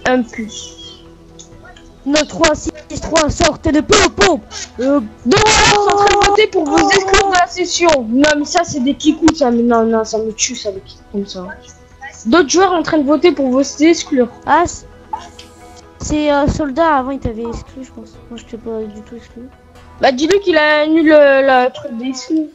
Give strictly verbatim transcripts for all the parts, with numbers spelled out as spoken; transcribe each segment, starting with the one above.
Un plus. neuf trois six trois, sortez les popos. Euh, non, je suis en train de voter pour vous exclure de la session. Non, mais ça, c'est des kikous, ça. Mais non, non, ça me tue, ça, les kikous comme ça. D'autres joueurs en train de voter pour vous exclure. Ah, c'est euh, soldat. Avant, il t'avait exclu, je pense. Moi, je t'ai pas du tout exclu. Bah, dis-lui qu'il a annulé le, le truc d'exclu.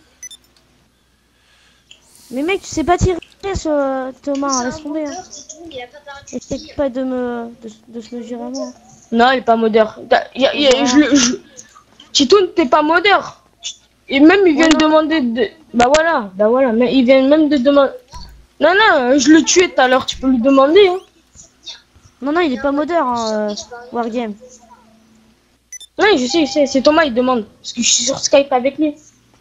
Mais mec, tu sais pas tirer, ce Thomas, laisse tomber. Hein. Essaye pas de me de, de se mesurer à moi. Non, il est pas modeur. Y a, y a, je, je... Titoun, t'es pas modeur. Et même, il vient de demander de... Bah voilà, bah voilà, mais il vient même de demander... Non, non, je le tuais tout à l'heure, tu peux lui demander. Hein. Non, non, il est pas modeur, hein, euh, Wargame. Non, je sais, je sais, c'est Thomas, il demande. Parce que je suis sur Skype avec lui.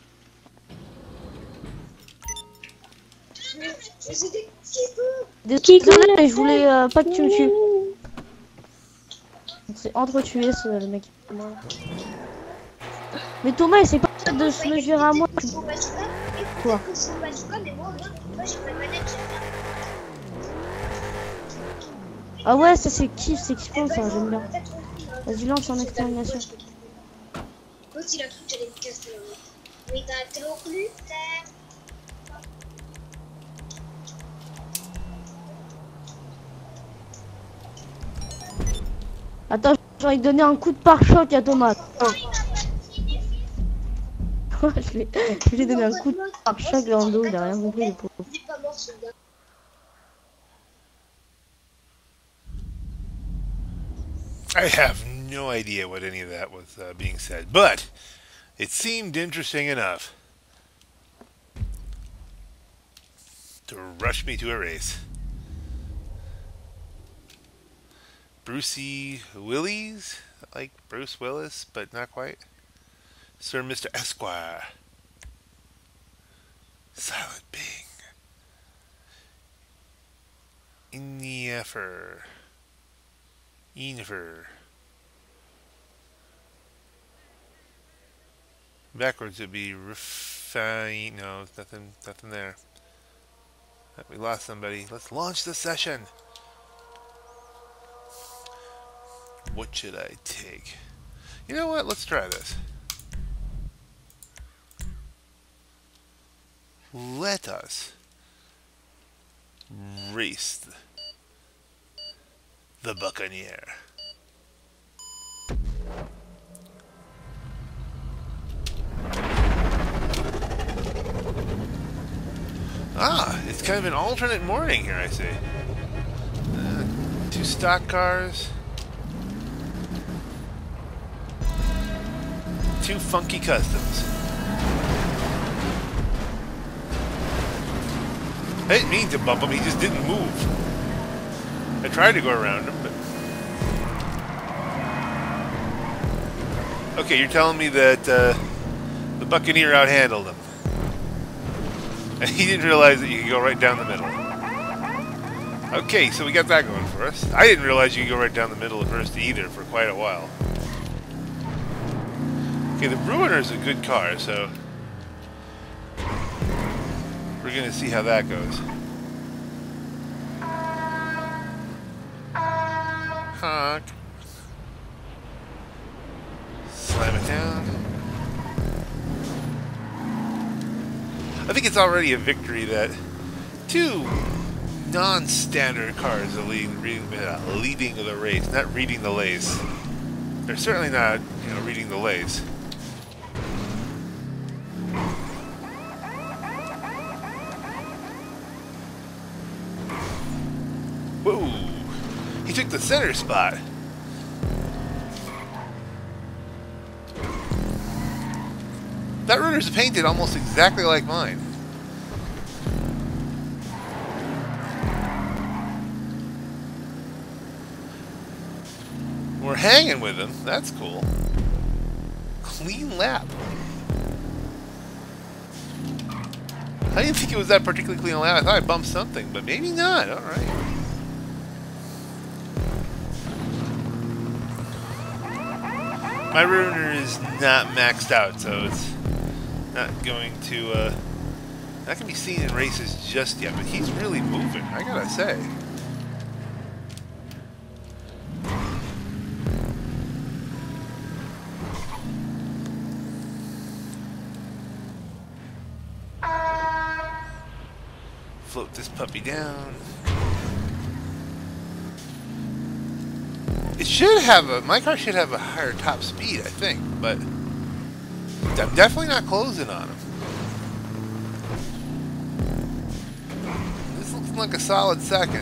Désolé, je voulais euh, pas que tu me tues. C'est entretué ce le mec. Mais Thomas, essaie pas de se mesurer à moi. Quoi? Ah ouais, ça c'est kiff, c'est kiffant ça, j'aime bien. Vas-y, lance en extermination. Attends, j'ai envie de donner un coup de pare-choc à Thomas. Oh. je lui ai donné un coup de pare-choc dans le dos, il a rien compris le pauvre. I have no idea what any of that was uh, being said, but it seemed interesting enough to rush me to a race. Brucey Willis, like Bruce Willis, but not quite. Sir Mister Esquire. Silent Bing. Inyefer. Enefer. Backwards would be refine. No, nothing, nothing there. We lost somebody. Let's launch the session. What should I take? You know what? Let's try this. Let us race the Buccaneer. Ah, it's kind of an alternate morning here, I see. Uh, two stock cars. Two funky customs. I didn't mean to bump him, he just didn't move. I tried to go around him, but... Okay, you're telling me that uh, the Buccaneer outhandled him. And he didn't realize that you could go right down the middle. Okay, so we got that going for us. I didn't realize you could go right down the middle at first either for quite a while. Okay, the Ruiner's a good car, so we're gonna see how that goes. Honk. Slam it down. I think it's already a victory that two non-standard cars are leading, leading, uh, leading the race, not reading the lace. They're certainly not, you know, reading the lace. Whoa! He took the center spot. That runner's painted almost exactly like mine. We're hanging with him. That's cool. Clean lap. I didn't think it was that particularly clean lap. I thought I bumped something, but maybe not. All right. My runner is not maxed out, so it's not going to, uh, not going to be seen in races just yet, but he's really moving, I gotta say. float this puppy down. It should have a, my car should have a higher top speed, I think, but I'm definitely not closing on him. This looks like a solid second.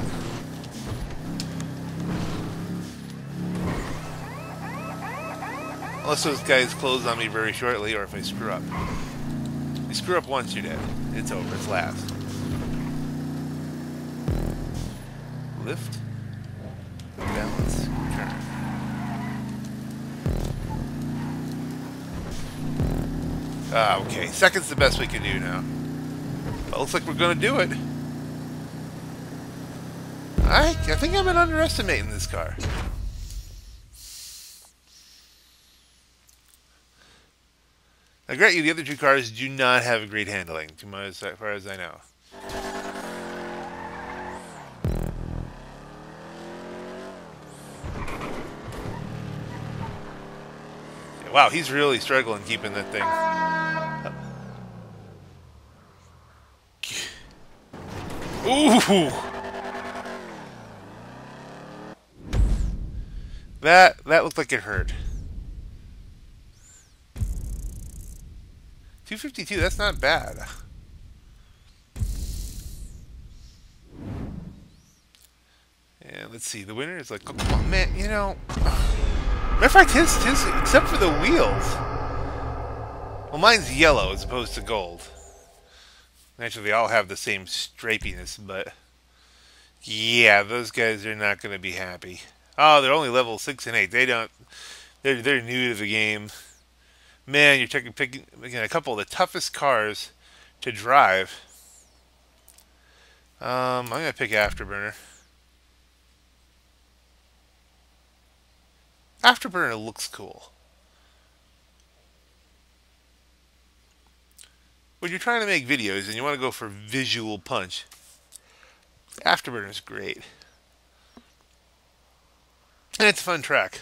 Unless those guys close on me very shortly, or if I screw up. You screw up once, you're dead. It's over. It's last. Lift. Balance. Turn. Ah, okay. Second's the best we can do now. Well, looks like we're going to do it. I, I think I've been underestimating this car. I grant you, the other two cars do not have a great handling, as far as I know. Yeah, wow, he's really struggling keeping that thing. Ooh! That, that looked like it hurt. two fifty-two, that's not bad. And let's see, the winner is like, oh, come on, man, you know. Matter of fact, his, his, except for the wheels. Well, mine's yellow as opposed to gold. Actually, they all have the same stripiness, but yeah, those guys are not going to be happy. Oh, they're only level six and eight. They don't. They're they're new to the game. Man, you're taking picking, picking a couple of the toughest cars to drive. Um, I'm gonna pick Afterburner. Afterburner looks cool. When you're trying to make videos and you want to go for visual punch, Afterburner's great. And it's a fun track.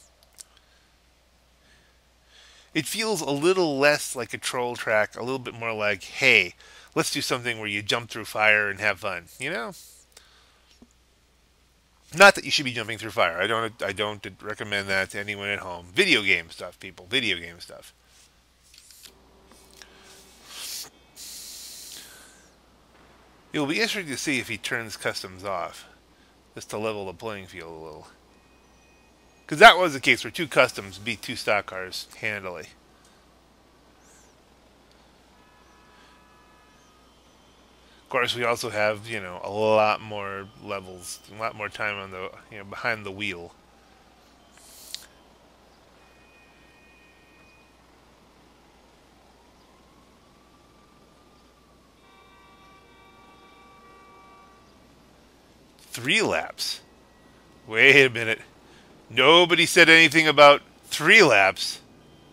It feels a little less like a troll track, a little bit more like, hey, let's do something where you jump through fire and have fun, you know? Not that you should be jumping through fire. I don't I don't recommend that to anyone at home. Video game stuff, people. Video game stuff. It'll be interesting to see if he turns customs off, just to level the playing field a little. Because that was the case where two customs beat two stock cars handily. Of course, we also have, you know, a lot more levels, a lot more time on the, you know, behind the wheel. Three laps. Wait a minute. Nobody said anything about three laps.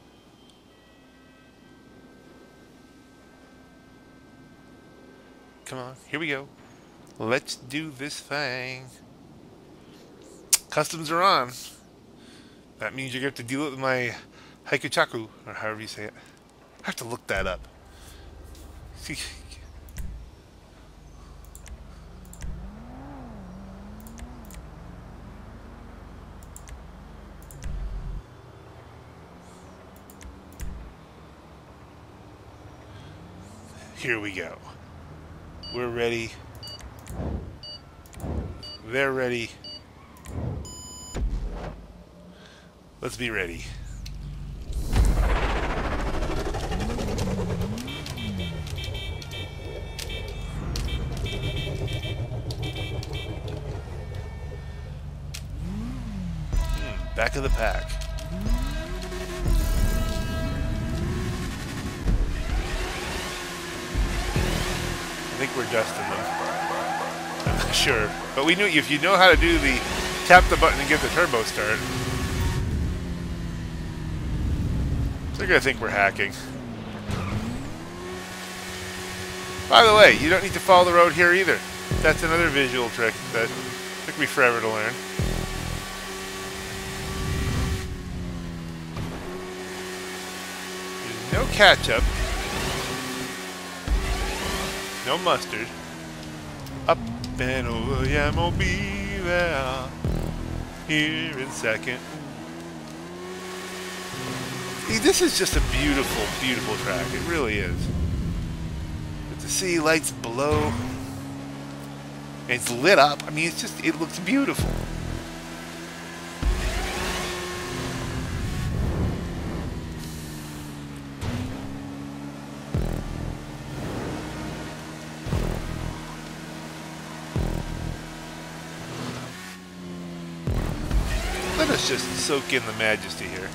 Come on, here we go. Let's do this thing. Customs are on. That means you're going to have to deal with my Haikuchaku, or however you say it. I have to look that up. See. Here we go. We're ready. They're ready. Let's be ready. Hmm, back of the pack. I think we're dusting them. I'm not sure. But we knew if you know how to do the tap the button and get the turbo start, they're going to think we're hacking. By the way, you don't need to follow the road here either. That's another visual trick that took me forever to learn. There's no catch-up. No mustard. Ben over, yeah, I'll be there. Here in second. See, this is just a beautiful, beautiful track. It really is. With the city lights below. And it's lit up. I mean, it's just, it looks beautiful. Let us just soak in the majesty here.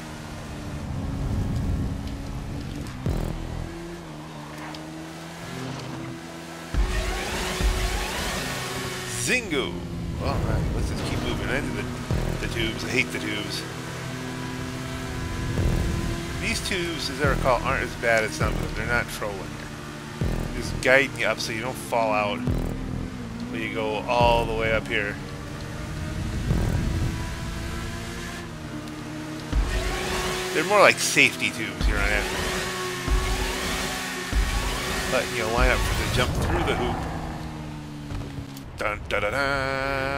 Zingo! Alright, let's just keep moving into the, the tubes. I hate the tubes. These tubes, as I recall, aren't as bad as some of them. They're not trolling. They're just guiding you up so you don't fall out. But you go all the way up here. They're more like safety tubes here on end. But you know, line up for the jump through the hoop. Dun da da da.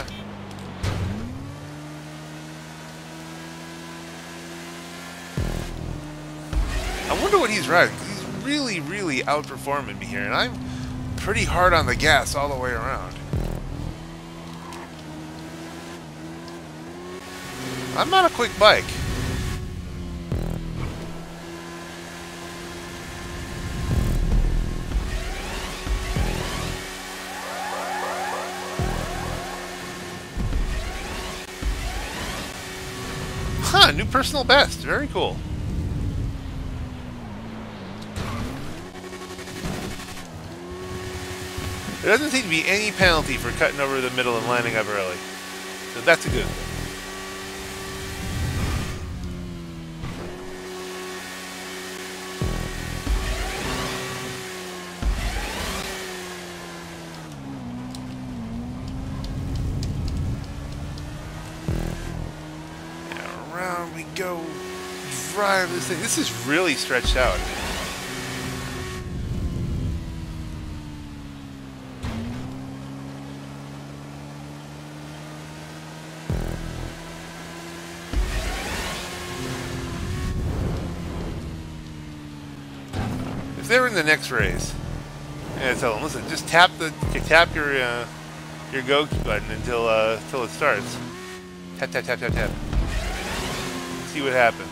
I wonder what he's riding. He's really, really outperforming me here, and I'm pretty hard on the gas all the way around. I'm not a quick bike. Huh, new personal best. Very cool. There doesn't seem to be any penalty for cutting over the middle and lining up early. So that's a good thing. Around we go. Drive this thing. This is really stretched out. If they were in the next race, and tell them, listen, just tap the tap your uh, your go button until uh, until it starts. Tap tap tap tap tap. See what happens.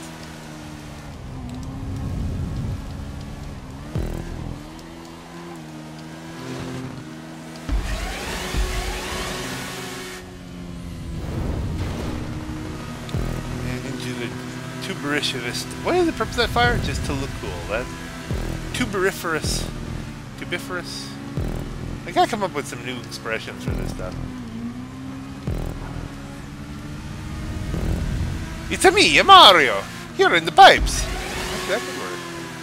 And into the tuberiferous. What is the purpose of that fire? Just to look cool. That's tuberiferous. Tubiferous. I gotta come up with some new expressions for this stuff. It's a me, a Mario! Here in the pipes! That could work.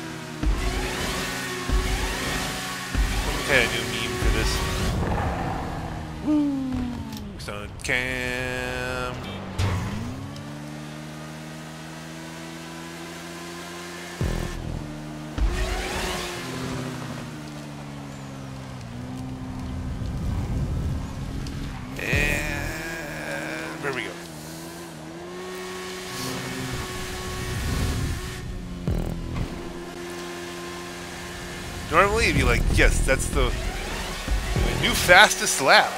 Some kind of new meme for this. Woo! Stunt cam. And where we go? Normally, you'd be like, yes, that's the new fastest lap.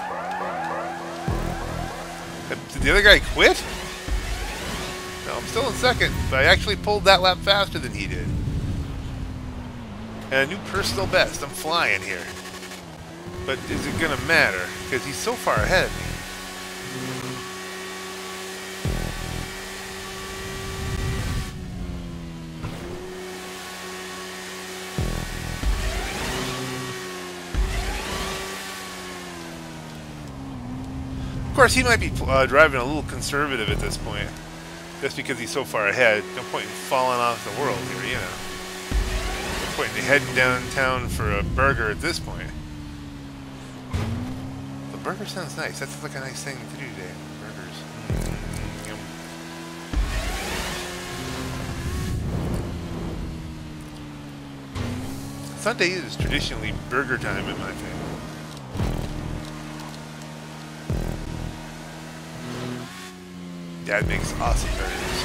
Did the other guy quit? No, I'm still in second, but I actually pulled that lap faster than he did. And a new personal best. I'm flying here. But is it going to matter? Because he's so far ahead of me. Of course, he might be uh, driving a little conservative at this point, just because he's so far ahead. No point in falling off the world here, you know. No point in heading downtown for a burger at this point. The burger sounds nice. That's like a nice thing to do today. Burgers. Mm-hmm. Sunday is traditionally burger time in my family. Dad makes awesome burgers.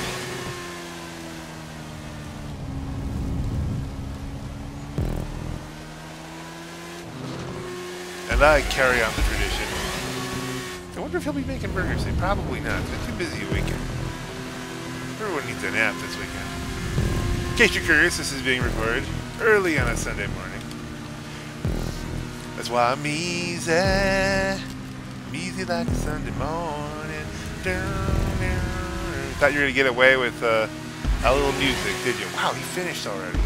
And I carry on the tradition. I wonder if he'll be making burgers today. Probably not. They're too busy a weekend. Everyone needs a nap this weekend. In case you're curious, this is being recorded early on a Sunday morning. That's why I'm easy. I'm easy like a Sunday morning. Thought you were going to get away with uh, a little music, did you? Wow, he finished already.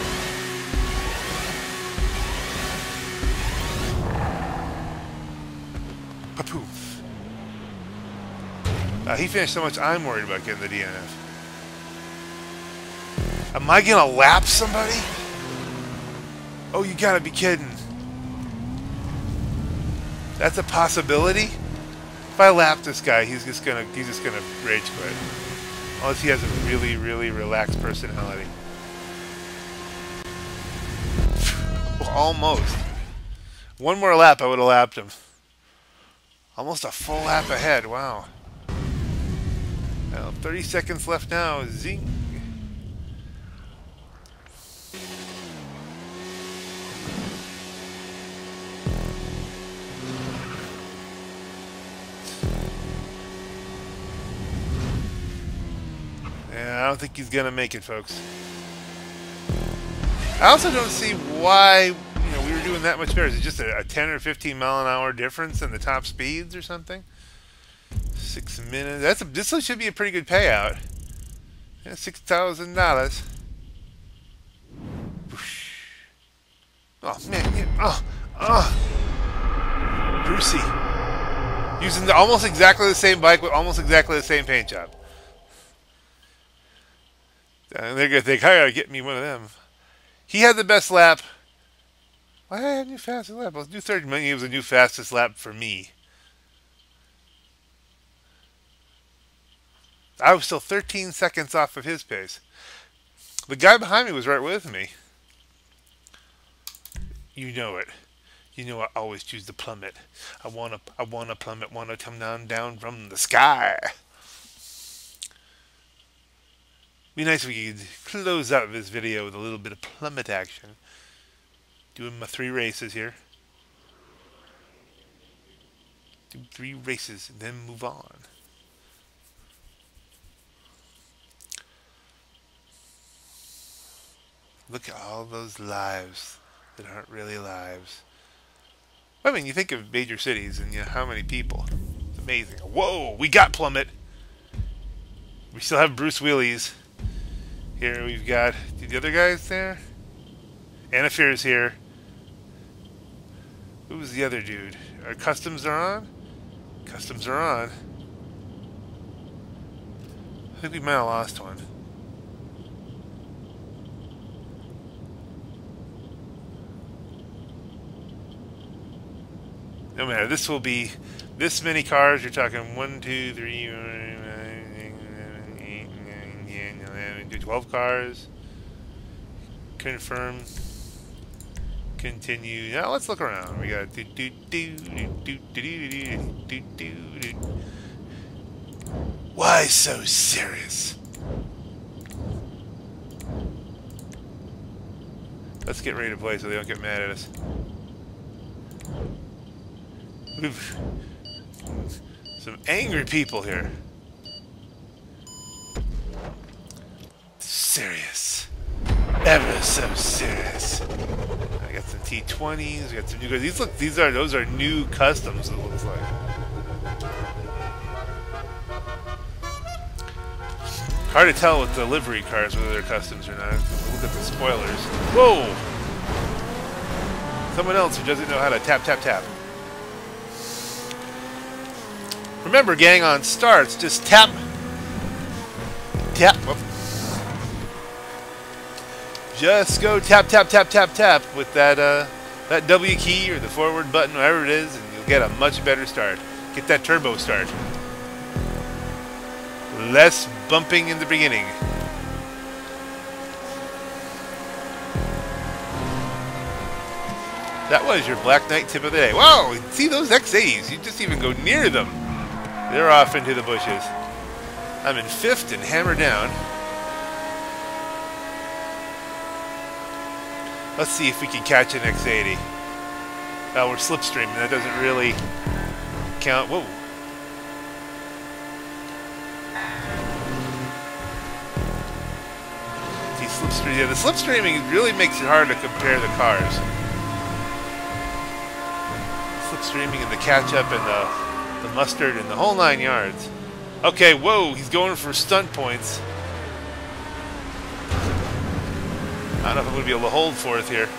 Poof. Uh, he finished so much, I'm worried about getting the D N F. Am I gonna lap somebody? Oh, you gotta be kidding. That's a possibility? If I lap this guy, he's just gonna he's just gonna rage quit. Unless he has a really, really relaxed personality. Almost. One more lap, I would have lapped him. Almost a full lap ahead, wow. Well, thirty seconds left now, zing. Yeah, I don't think he's gonna make it, folks. I also don't see why, you know, we were doing that much better. Is it just a, a ten or fifteen mile an hour difference in the top speeds or something? Six minutes. That's a, this should be a pretty good payout. Yeah, six thousand dollars. Oh man! Yeah, oh, oh. Brucey, using the, almost exactly the same bike with almost exactly the same paint job. And they're gonna think, "I gotta get me one of them." He had the best lap. Why did I have a new fastest lap? Well, new third money was a new fastest lap for me. I was still thirteen seconds off of his pace. The guy behind me was right with me. You know it. You know I always choose the plummet. I wanna, I wanna plummet, wanna come down, down from the sky. Be nice if we could close out this video with a little bit of plummet action. Doing my three races here. Do three races and then move on. Look at all those lives that aren't really lives. I mean, you think of major cities and you know, how many people. It's amazing. Whoa, we got plummet. We still have Bruce Wheelies. Here we've got the other guys there. Anna Fear's here. Who's the other dude? Our customs are on? Customs are on. I think we might have lost one. No matter, this will be this many cars. You're talking one, two, three, twelve cars. Confirm. Continue. Now let's look around. We got do do do do do do do do do do. Why so serious? Let's get ready to play so they don't get mad at us. We've some angry people here. Serious. Ever so serious. I got some T twenties, we got some new guys. These look these are those are new customs, it looks like. Hard to tell with the livery cars whether they're customs or not. Look at the spoilers. Whoa! Someone else who doesn't know how to tap tap tap. Remember, gang, on starts, just tap, tap, whoop. Just go tap, tap, tap, tap, tap with that uh, that W key or the forward button, whatever it is, and you'll get a much better start. Get that turbo start. Less bumping in the beginning. That was your Black Knight tip of the day. Wow, see those X eighties? You just even go near them. They're off into the bushes. I'm in fifth and hammer down. Let's see if we can catch an X eighty. Oh, we're slipstreaming. That doesn't really count. Whoa. See, slipstream. Yeah, the slipstreaming really makes it hard to compare the cars. Slipstreaming and the catch-up and the, the mustard and the whole nine yards. Okay, whoa, he's going for stunt points. I don't know if I'm going to be able to hold fourth here.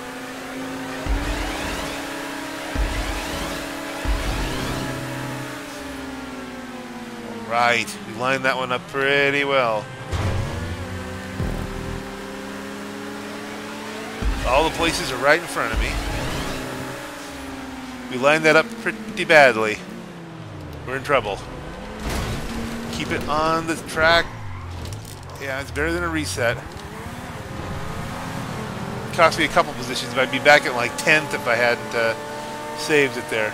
Right, we lined that one up pretty well. All the places are right in front of me. We lined that up pretty badly. We're in trouble. Keep it on the track. Yeah, it's better than a reset. Cost me a couple positions, but I'd be back at like tenth if I hadn't uh, saved it there.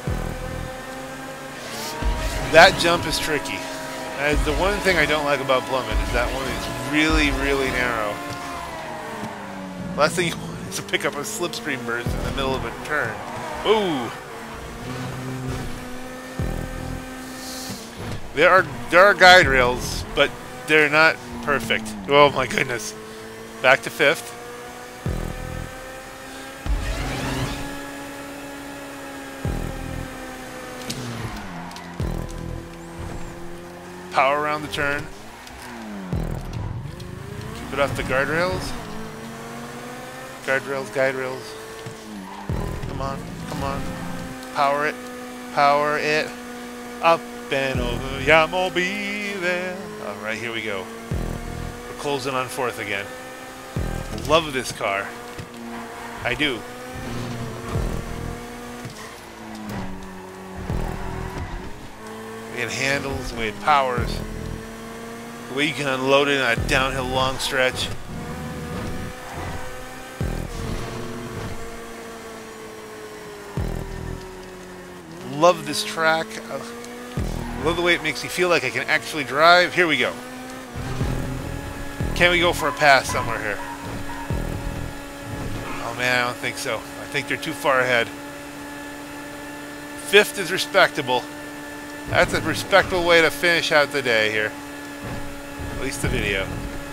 That jump is tricky. That is the one thing I don't like about Plummet, is that one is really, really narrow. Last thing you want is to pick up a slipstream burst in the middle of a turn. Ooh! There are there are guide rails, but they're not perfect. Oh my goodness! Back to fifth. Power around the turn. Keep it off the guardrails. Guardrails, guide rails. Come on, come on. Power it. Power it. Up and over. Yeah, I'll be there. Alright, here we go. We're closing on fourth again. Love this car. I do. The way it handles, the way it powers, the way you can unload it on a downhill long stretch. Love this track. I love the way it makes me feel like I can actually drive. Here we go. Can we go for a pass somewhere here? Oh man, I don't think so. I think they're too far ahead. Fifth is respectable. That's a respectable way to finish out the day here. At least the video.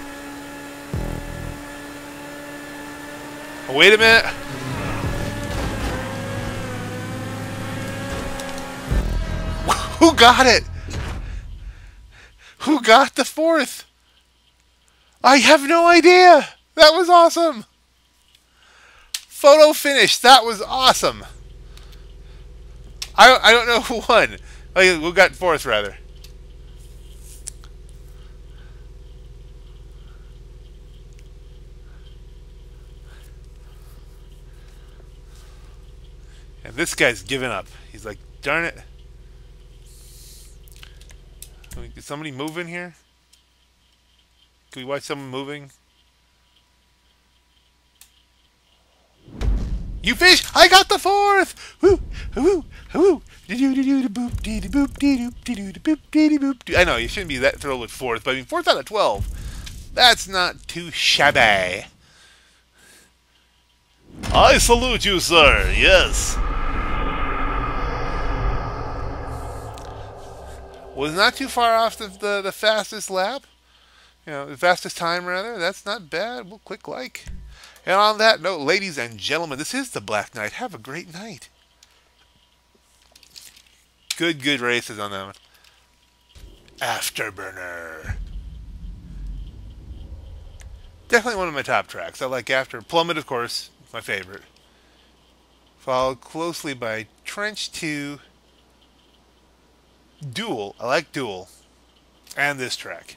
Oh, wait a minute. Who got it? Who got the fourth? I have no idea. That was awesome. Photo finish. That was awesome. I, I don't know who won. Like, who got fourth, rather. And this guy's given up. He's like, darn it. Is somebody moving here? Can we watch someone moving? You fish! I got the fourth! Woo! Woo! Woo! I know, you shouldn't be that thrilled with fourth, but I mean, fourth out of twelve. That's not too shabby. I salute you, sir. Yes. Was not too far off the, the, the fastest lap. You know, the fastest time, rather. That's not bad. We'll click like. And on that note, ladies and gentlemen, this is the Black Knight. Have a great night. Good, good races on that one. Afterburner. Definitely one of my top tracks. I like After. Plummet, of course, my favorite. Followed closely by Trench two. Duel. I like Duel. And this track.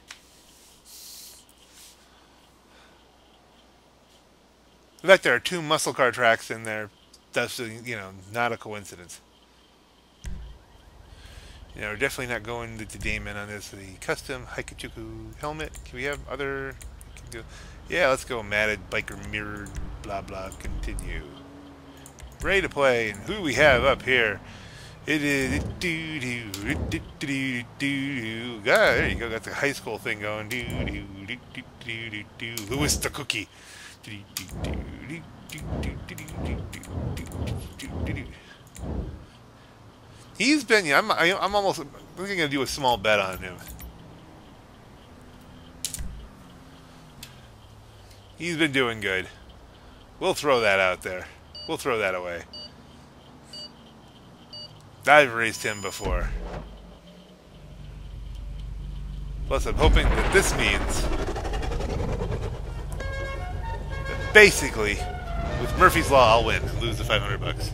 In fact, there are two muscle car tracks in there. That's, you know, not a coincidence. You know, we're definitely not going to Damon on this. The custom Haikachuku helmet. Can we have other... Can do, yeah, let's go matted, biker, mirrored, blah, blah, continue. Ready to play. And who we have up here It is do do do do do do. Ah, there you go. Got the high school thing going. Do do do do do do do. Louis the cookie. Do do do do do do do do do do do. He's been. Yeah, I'm. I'm almost. I'm thinking to do a small bet on him. He's been doing good. We'll throw that out there. We'll throw that away. I've raced him before. Plus, I'm hoping that this means that basically, with Murphy's Law, I'll win. Lose the five hundred bucks.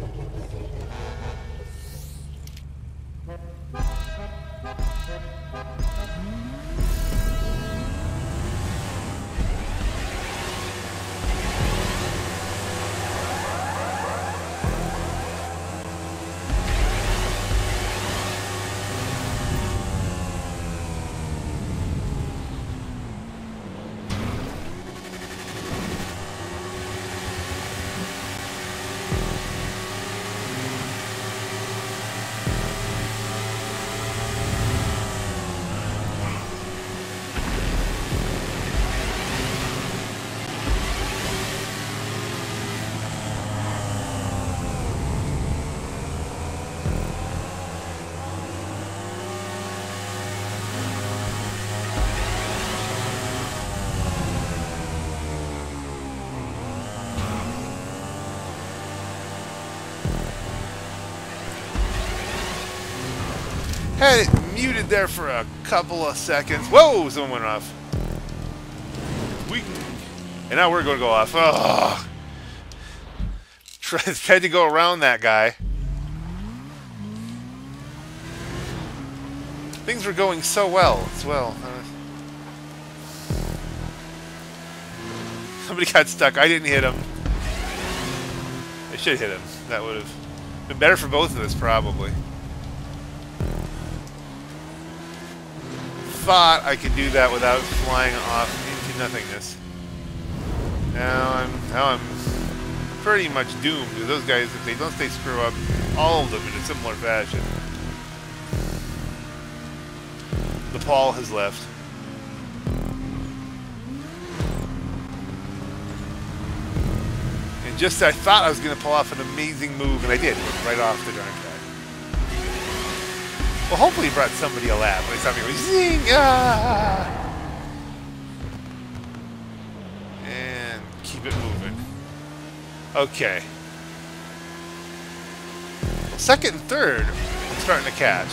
Had it muted there for a couple of seconds. Whoa! Someone went off. We, and now we're going to go off. Oh! Tried to go around that guy. Things were going so well as well. Uh, somebody got stuck. I didn't hit him. I should hit him. That would have been better for both of us, probably. Thought I could do that without flying off into nothingness. Now I'm now I'm pretty much doomed. Those guys, if they don't stay screw up, all of them in a similar fashion. The Paul has left. And just I thought I was going to pull off an amazing move, and I did. It went right off the darn track. Well, hopefully he brought somebody a lap. When he saw me go, zing! Ah! And keep it moving. Okay. Well, second and third, I'm starting to catch.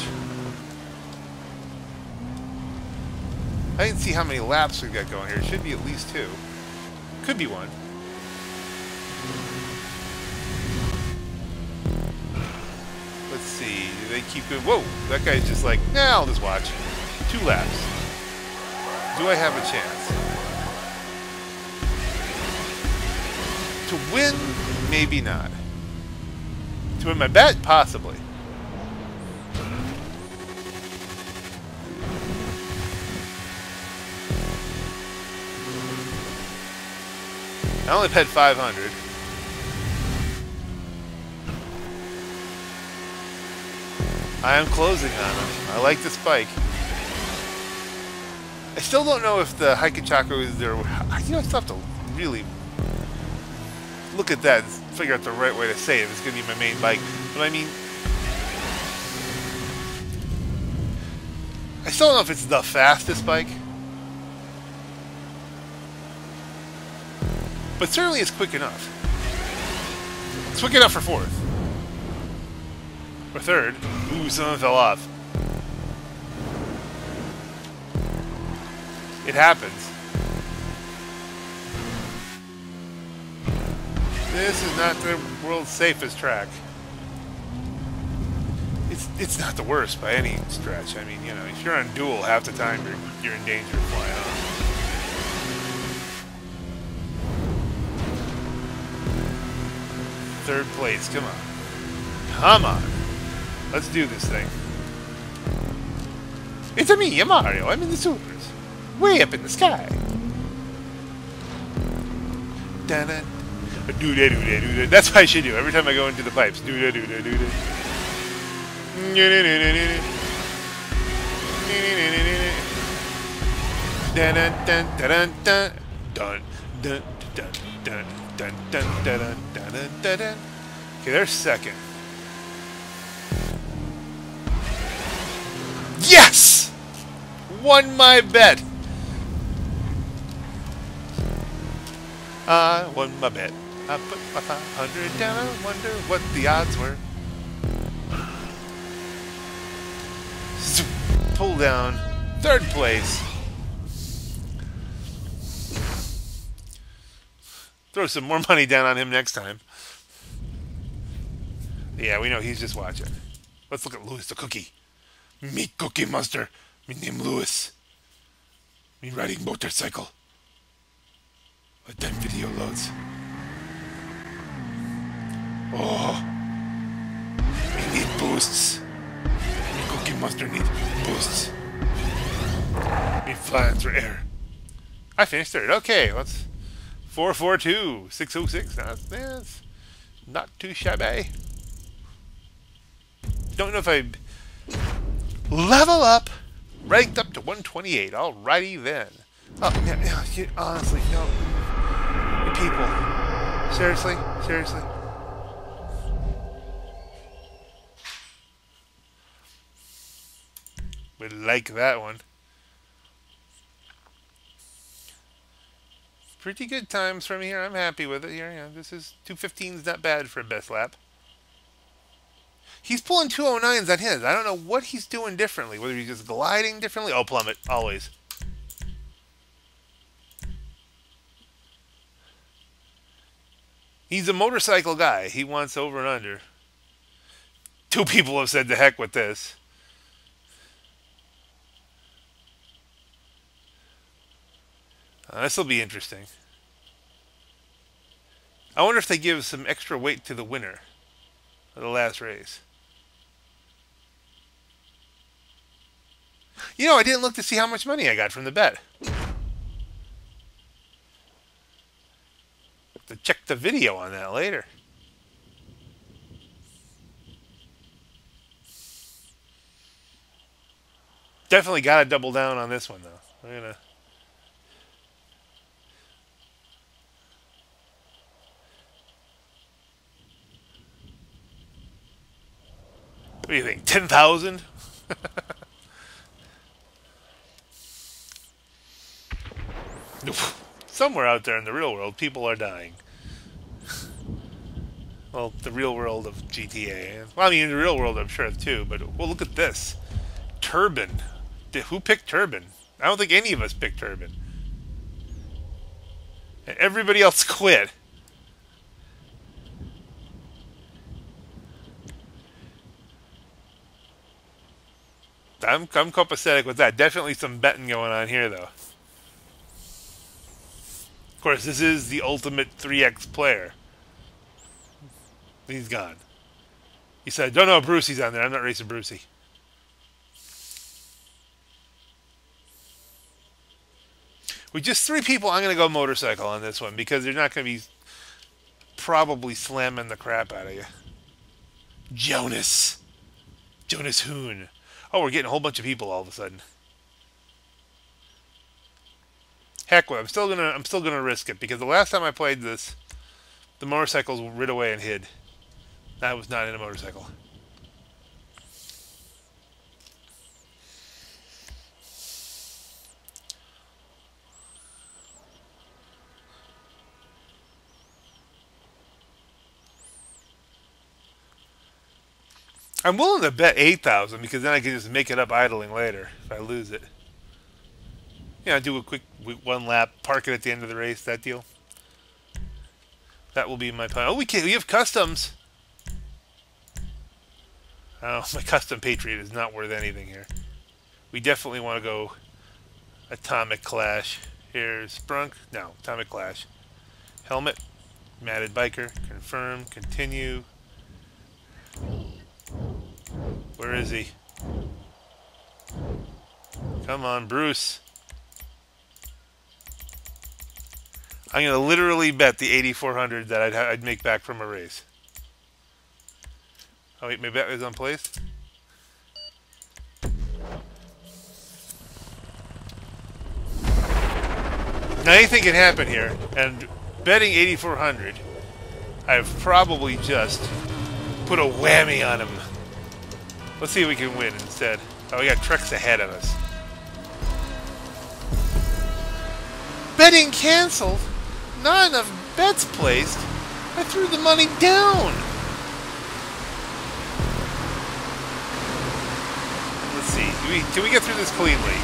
I didn't see how many laps we've got going here. It should be at least two. Could be one. Let's see. Do they keep going? Whoa! That guy's just like, nah, I'll just watch. Two laps. Do I have a chance? To win? Maybe not. To win my bet? Possibly. I only paid five hundred. I am closing on him. I like the spike. I still don't know if the Hikachako is there. You know, I still have to really look at that and figure out the right way to say it. It's going to be my main bike. But I mean, I still don't know if it's the fastest bike. But certainly it's quick enough. It's quick enough for fourth. Or third. Ooh, someone fell off. It happens. This is not the world's safest track. It's it's not the worst by any stretch. I mean, you know, if you're on dual half the time, you're, you're in danger of flying off. Third place, come on. Come on. Let's do this thing. It's a me, a Mario. I'm in the sewers. Way up in the sky. Da-da. Do-da-do-da-do-da. That's what I should do every time I go into the pipes. Do-da-do-da-do-da. Dun dun dun dun dun dun dun dun dun dun dun dun dun dun dun. Okay, there's second. Yes! Won my bet. I won my bet. I put my five hundred down. I wonder what the odds were. Zoom. Pull down. Third place. Throw some more money down on him next time. Yeah, we know he's just watching. Let's look at Louis the Cookie. Me Cookie Monster. Me name Louis. Me riding motorcycle. Let that video loads. Oh. Me need boosts. Me Cookie Monster need boosts. Me flying through air. I finished third. Okay, let's... four four two, six oh six. That's, that's not too shabby. Don't know if I level up, ranked up to one twenty-eight. Alrighty then. Oh, yeah, yeah, you, honestly, no. You people. Seriously? Seriously? We like that one. Pretty good times from here. I'm happy with it here. Yeah, this is two fifteen is not bad for a best lap. He's pulling two oh nines on his. I don't know what he's doing differently. Whether he's just gliding differently. Oh, plummet. Always. He's a motorcycle guy. He wants over and under. Two people have said the heck with this. Uh, this will be interesting. I wonder if they give some extra weight to the winner of the last race. You know, I didn't look to see how much money I got from the bet. Have to check the video on that later. Definitely got to double down on this one, though. We're gonna. What do you think? ten thousand? Somewhere out there in the real world, people are dying. Well, the real world of G T A. Well, I mean, in the real world, I'm sure too. But well, look at this. Turbine. Who picked Turbine? I don't think any of us picked Turbine. Everybody else quit. I'm, I'm copacetic with that. Definitely some betting going on here, though. Of course, this is the ultimate three X player. He's gone. He said, don't know Brucey's on there. I'm not racing Brucey. With just three people, I'm going to go motorcycle on this one because they're not going to be probably slamming the crap out of you. Jonas. Jonas Hoon. Oh, we're getting a whole bunch of people all of a sudden. Heck with it. I'm still gonna I'm still gonna risk it because the last time I played this, the motorcycles rid away and hid. I was not in a motorcycle. I'm willing to bet eight thousand because then I can just make it up idling later if I lose it. Yeah, do a quick one lap, park it at the end of the race, that deal. That will be my plan. Oh, we can we have customs. Oh, my custom Patriot is not worth anything here. We definitely want to go Atomic Clash. Here's Sprunk. No, Atomic Clash. Helmet. Matted Biker. Confirm. Continue. Where is he? Come on, Bruce. I'm going to literally bet the eighty-four hundred that I'd, I'd make back from a race. Oh, wait, my bet was unplaced? Now anything can happen here, and betting eighty-four hundred, I've probably just put a whammy on him. Let's see if we can win instead. Oh, we got trucks ahead of us. Betting canceled. Not enough bets placed. I threw the money down. Let's see. Do we, can we get through this cleanly?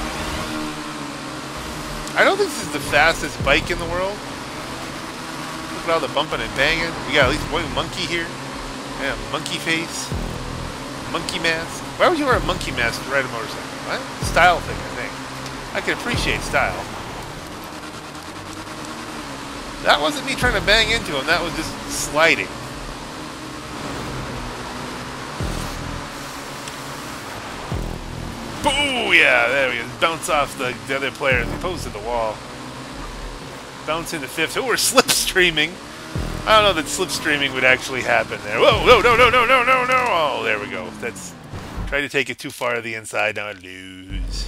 I don't think this is the fastest bike in the world. Look at all the bumping and banging. We got at least one monkey here. Yeah, monkey face. Monkey mask. Why would you wear a monkey mask to ride a motorcycle? What? Style thing, I think. I can appreciate style. That wasn't me trying to bang into him. That was just sliding. Boo! Yeah, there we go. Bounce off the, the other player as opposed to the wall. Bounce into fifth. Oh, we're slipstreaming. I don't know that slipstreaming would actually happen there. Whoa, no, no, no, no, no, no, no. Oh, there we go. That's try to take it too far to the inside. Now I lose.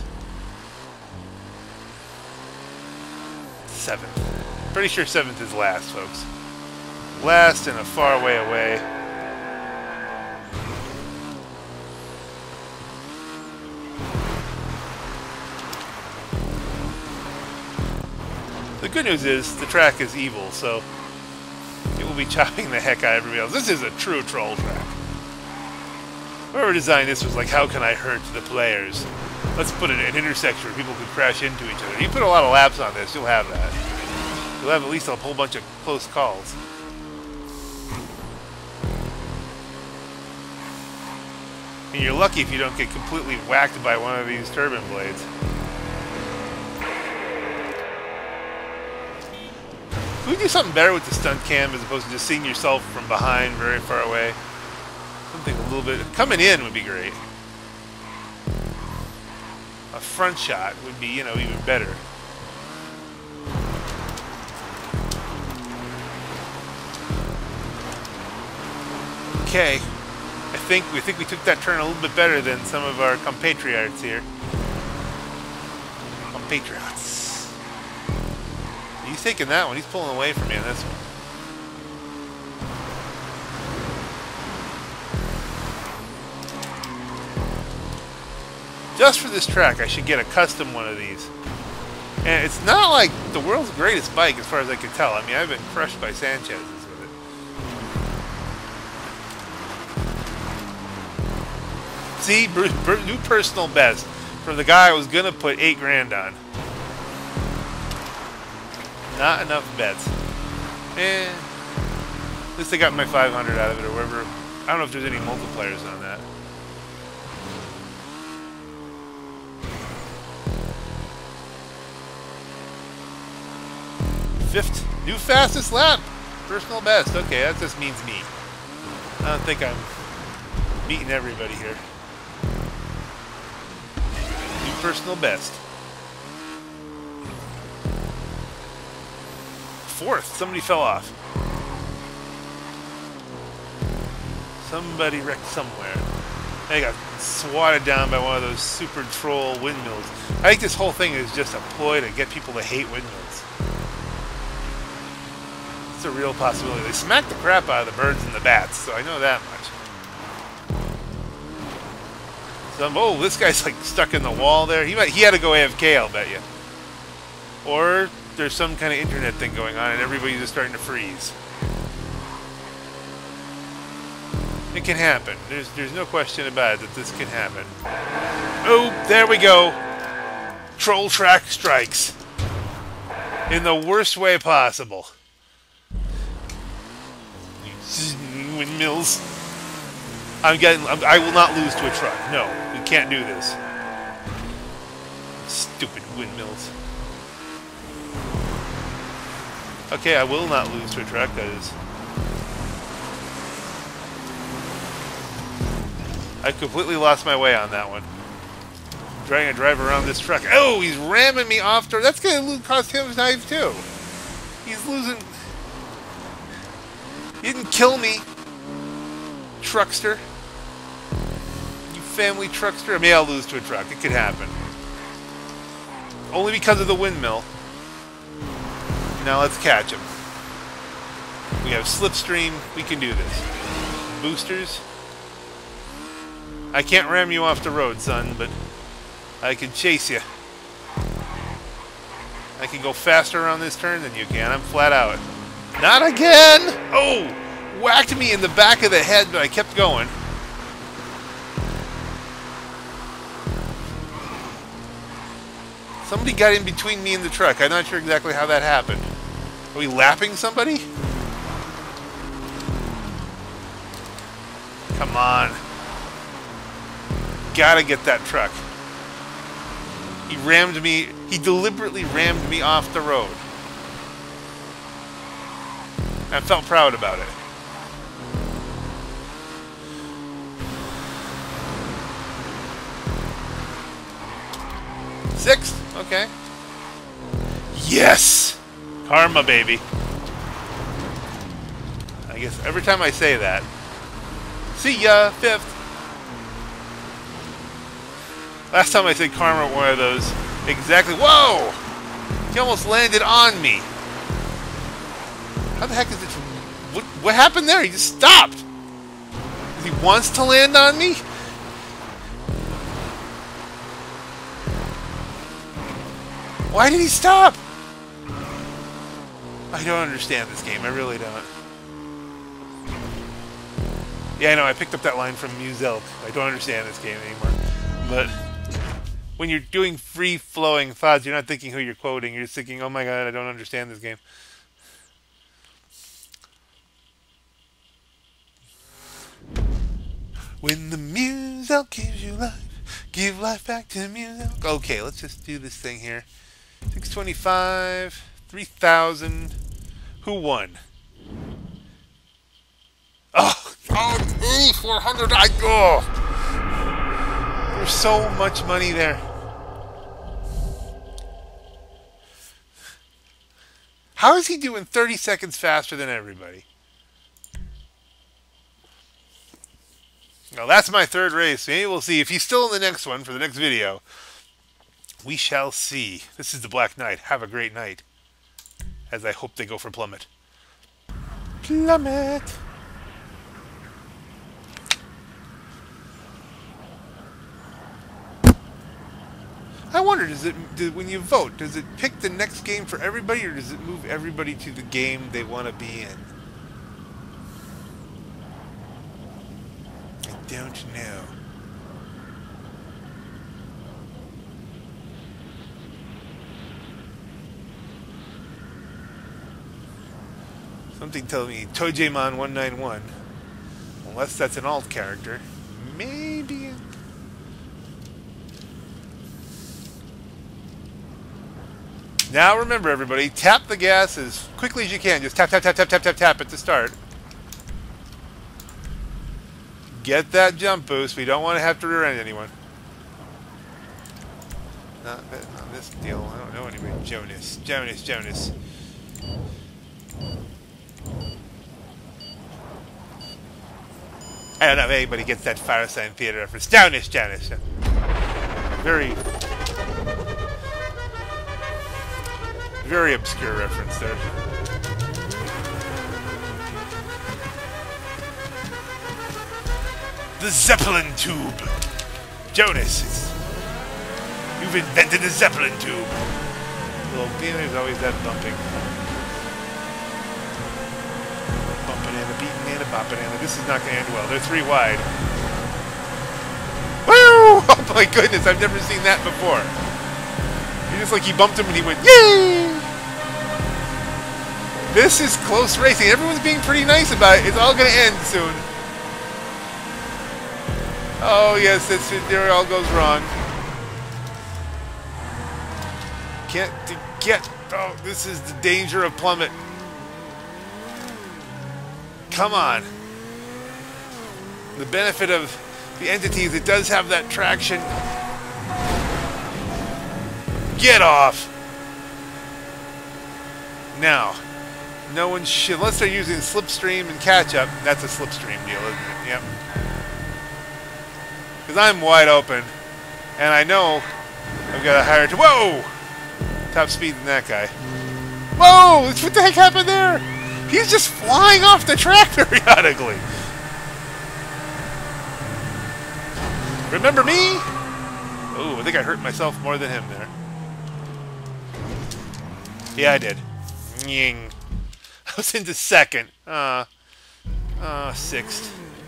Seventh. Pretty sure seventh is last, folks. Last and a far way away. The good news is the track is evil, so it will be chopping the heck out of everybody else. This is a true troll track. Whoever designed this was like, how can I hurt the players? Let's put it in an intersection where people could crash into each other. You put a lot of laps on this, you'll have that. You'll have at least a whole bunch of close calls. And you're lucky if you don't get completely whacked by one of these turbine blades. Can we do something better with the stunt cam as opposed to just seeing yourself from behind very far away? Something a little bit... Coming in would be great. A front shot would be, you know, even better. Okay. I think we think we took that turn a little bit better than some of our compatriots here. Compatriots. He's taking that one. He's pulling away from me on this one. Just for this track, I should get a custom one of these. And it's not like the world's greatest bike as far as I can tell. I mean, I've been crushed by Sanchez's with it. See, new personal best for the guy I was going to put eight grand on. Not enough bets. Eh. At least I got my five hundred out of it or whatever. I don't know if there's any multipliers on that. Fifth. New fastest lap. Personal best. Okay, that just means me. I don't think I'm beating everybody here. New personal best. Fourth. Somebody fell off. Somebody wrecked somewhere. They got swatted down by one of those super troll windmills. I think this whole thing is just a ploy to get people to hate windmills. It's a real possibility. They smack the crap out of the birds and the bats, so I know that much. So, oh, this guy's like stuck in the wall there. He might, he had to go A F K, I'll bet you. Or there's some kind of internet thing going on and everybody's just starting to freeze. It can happen. There's there's no question about it that this can happen. Oh, there we go. Troll track strikes. In the worst way possible. Windmills. I'm getting. I'm, I will not lose to a truck. No, we can't do this. Stupid windmills. Okay, I will not lose to a truck. That is. I completely lost my way on that one. I'm trying to drive around this truck. Oh, he's ramming me off. That's going to cost him his knife too. He's losing. He didn't kill me, truckster. You family truckster. I mean, I'll lose to a truck. It could happen. Only because of the windmill. Now let's catch him. We have slipstream. We can do this. Boosters. I can't ram you off the road, son, but I can chase you. I can go faster around this turn than you can. I'm flat out. Not again! Oh! Whacked me in the back of the head, but I kept going. Somebody got in between me and the truck. I'm not sure exactly how that happened. Are we lapping somebody? Come on. Gotta get that truck. He rammed me. He deliberately rammed me off the road. I felt proud about it. Six? Okay. Yes! Karma, baby. I guess every time I say that. See ya, fifth. Last time I said karma, one of those. Exactly. Whoa! He almost landed on me. How the heck is it? What, what happened there? He just stopped. He wants to land on me? Why did he stop? I don't understand this game. I really don't. Yeah, I know. I picked up that line from Muzelk. I don't understand this game anymore. But when you're doing free-flowing thoughts, you're not thinking who you're quoting. You're just thinking, oh my god, I don't understand this game. When the Muzelk gives you life, give life back to Muzelk. Okay, let's just do this thing here. six twenty-five, three thousand. Who won? Oh, oh, eighty-four hundred. I go. There's so much money there. How is he doing thirty seconds faster than everybody? Well, that's my third race. Maybe we'll see if he's still in the next one for the next video. We shall see. This is the Black Knight. Have a great night. As I hope they go for Plummet. Plummet! I wonder, does it, do, when you vote, does it pick the next game for everybody, or does it move everybody to the game they want to be in? I don't know. Something tells me Tojemon one ninety-one. Unless that's an alt character. Maybe. Now remember, everybody, tap the gas as quickly as you can. Just tap, tap, tap, tap, tap, tap, tap at the start. Get that jump boost. We don't want to have to rear end anyone. Not on this deal. I don't know anybody. Jonas. Jonas, Jonas. I don't know if anybody gets that Fire Sign Theater reference. Jonas, Jonas. Very... Very obscure reference there. The Zeppelin tube. Jonas, you've invented the Zeppelin tube. Little, there's always that bumping. Bumping and a beating and a bopping and a... This is not going to end well. They're three wide. Woo! Oh my goodness, I've never seen that before. He just like he bumped him and he went, yay! This is close racing. Everyone's being pretty nice about it. It's all going to end soon. Oh yes, that's it. There it all goes wrong. Can't get. Oh, this is the danger of Plummet. Come on. The benefit of the entity is it does have that traction. Get off. Now, no one should, unless they're using slipstream and catch up. That's a slipstream deal, isn't it? Yep. Because I'm wide open, and I know I've got a higher. Whoa! Top speed than that guy. Whoa! What the heck happened there? He's just flying off the track periodically. Remember me? Oh, I think I hurt myself more than him there. Yeah, I did. Nying. I was into second. Uh, uh, sixth.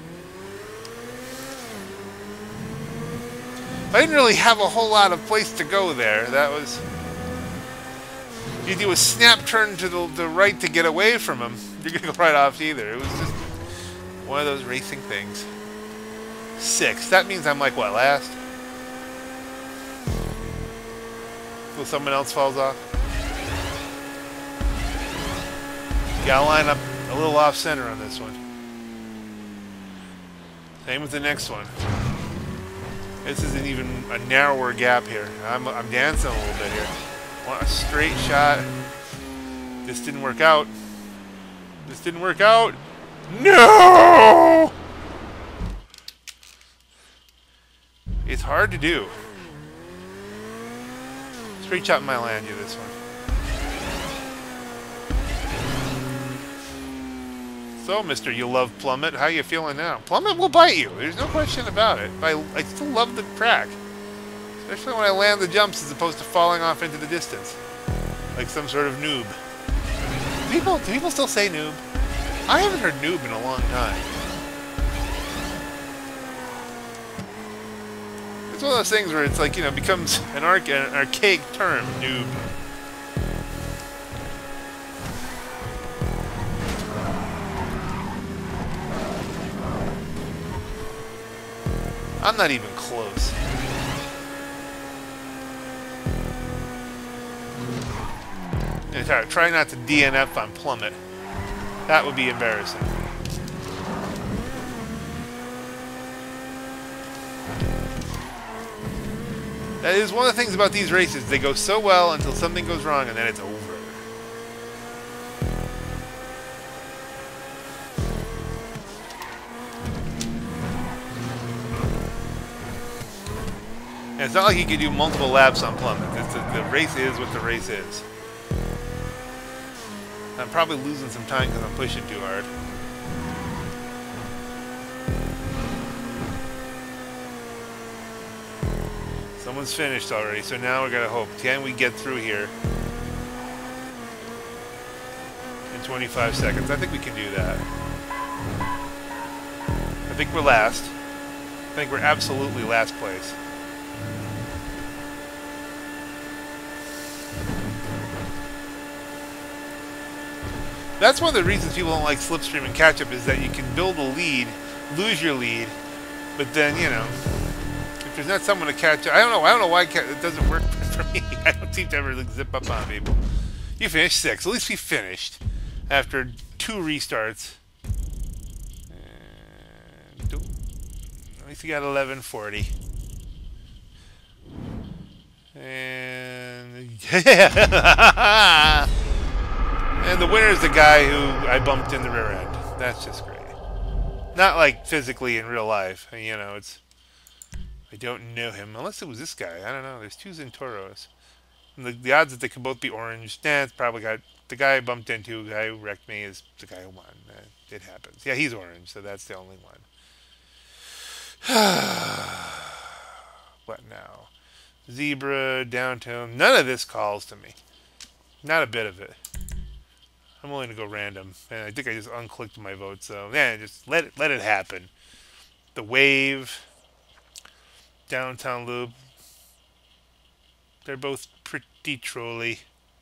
I didn't really have a whole lot of place to go there. That was... You do a snap turn to the, the right to get away from him. You're going to go right off either. It was just one of those racing things. Six. That means I'm like, what, last? Till someone else falls off? Gotta line up a little off center on this one. Same with the next one. This is an even a narrower gap here. I'm, I'm dancing a little bit here. Want a straight shot. This didn't work out. This didn't work out. No! It's hard to do. Straight shot might land you this one. So, Mister You Love Plummet, how you feeling now? Plummet will bite you. There's no question about it. I, I still love the track. Especially when I land the jumps as opposed to falling off into the distance. Like some sort of noob. Do people, do people still say noob? I haven't heard noob in a long time. It's one of those things where it's like, you know, becomes an, arch an archaic term, noob. I'm not even close. Try not to D N F on Plummet. That would be embarrassing. That is one of the things about these races. They go so well until something goes wrong and then it's over. And it's not like you can do multiple laps on Plummet. It's a, the race is what the race is. I'm probably losing some time because I'm pushing too hard. Someone's finished already, so now we gotta hope. Can we get through here in twenty-five seconds? I think we can do that. I think we're last. I think we're absolutely last place. That's one of the reasons people don't like slipstream and catch-up is that you can build a lead, lose your lead, but then, you know, if there's not someone to catch up, I don't know, I don't know why it doesn't work for me. I don't seem to ever like, zip up on people. You finished sixth. At least we finished after two restarts. And at least we got eleven forty. And yeah. And the winner is the guy who I bumped in the rear end. That's just great. Not like physically in real life. You know, it's... I don't know him. Unless it was this guy. I don't know. There's two Zentoros. And the, the odds that they could both be orange, nah, it's probably got... The guy I bumped into, the guy who wrecked me, is the guy who won. Uh, it happens. Yeah, he's orange, so that's the only one. What now? Zebra, downtown. None of this calls to me. Not a bit of it. I'm willing to go random, and I think I just unclicked my vote, so yeah, just let it let it happen. The wave, downtown loop, they're both pretty trolly.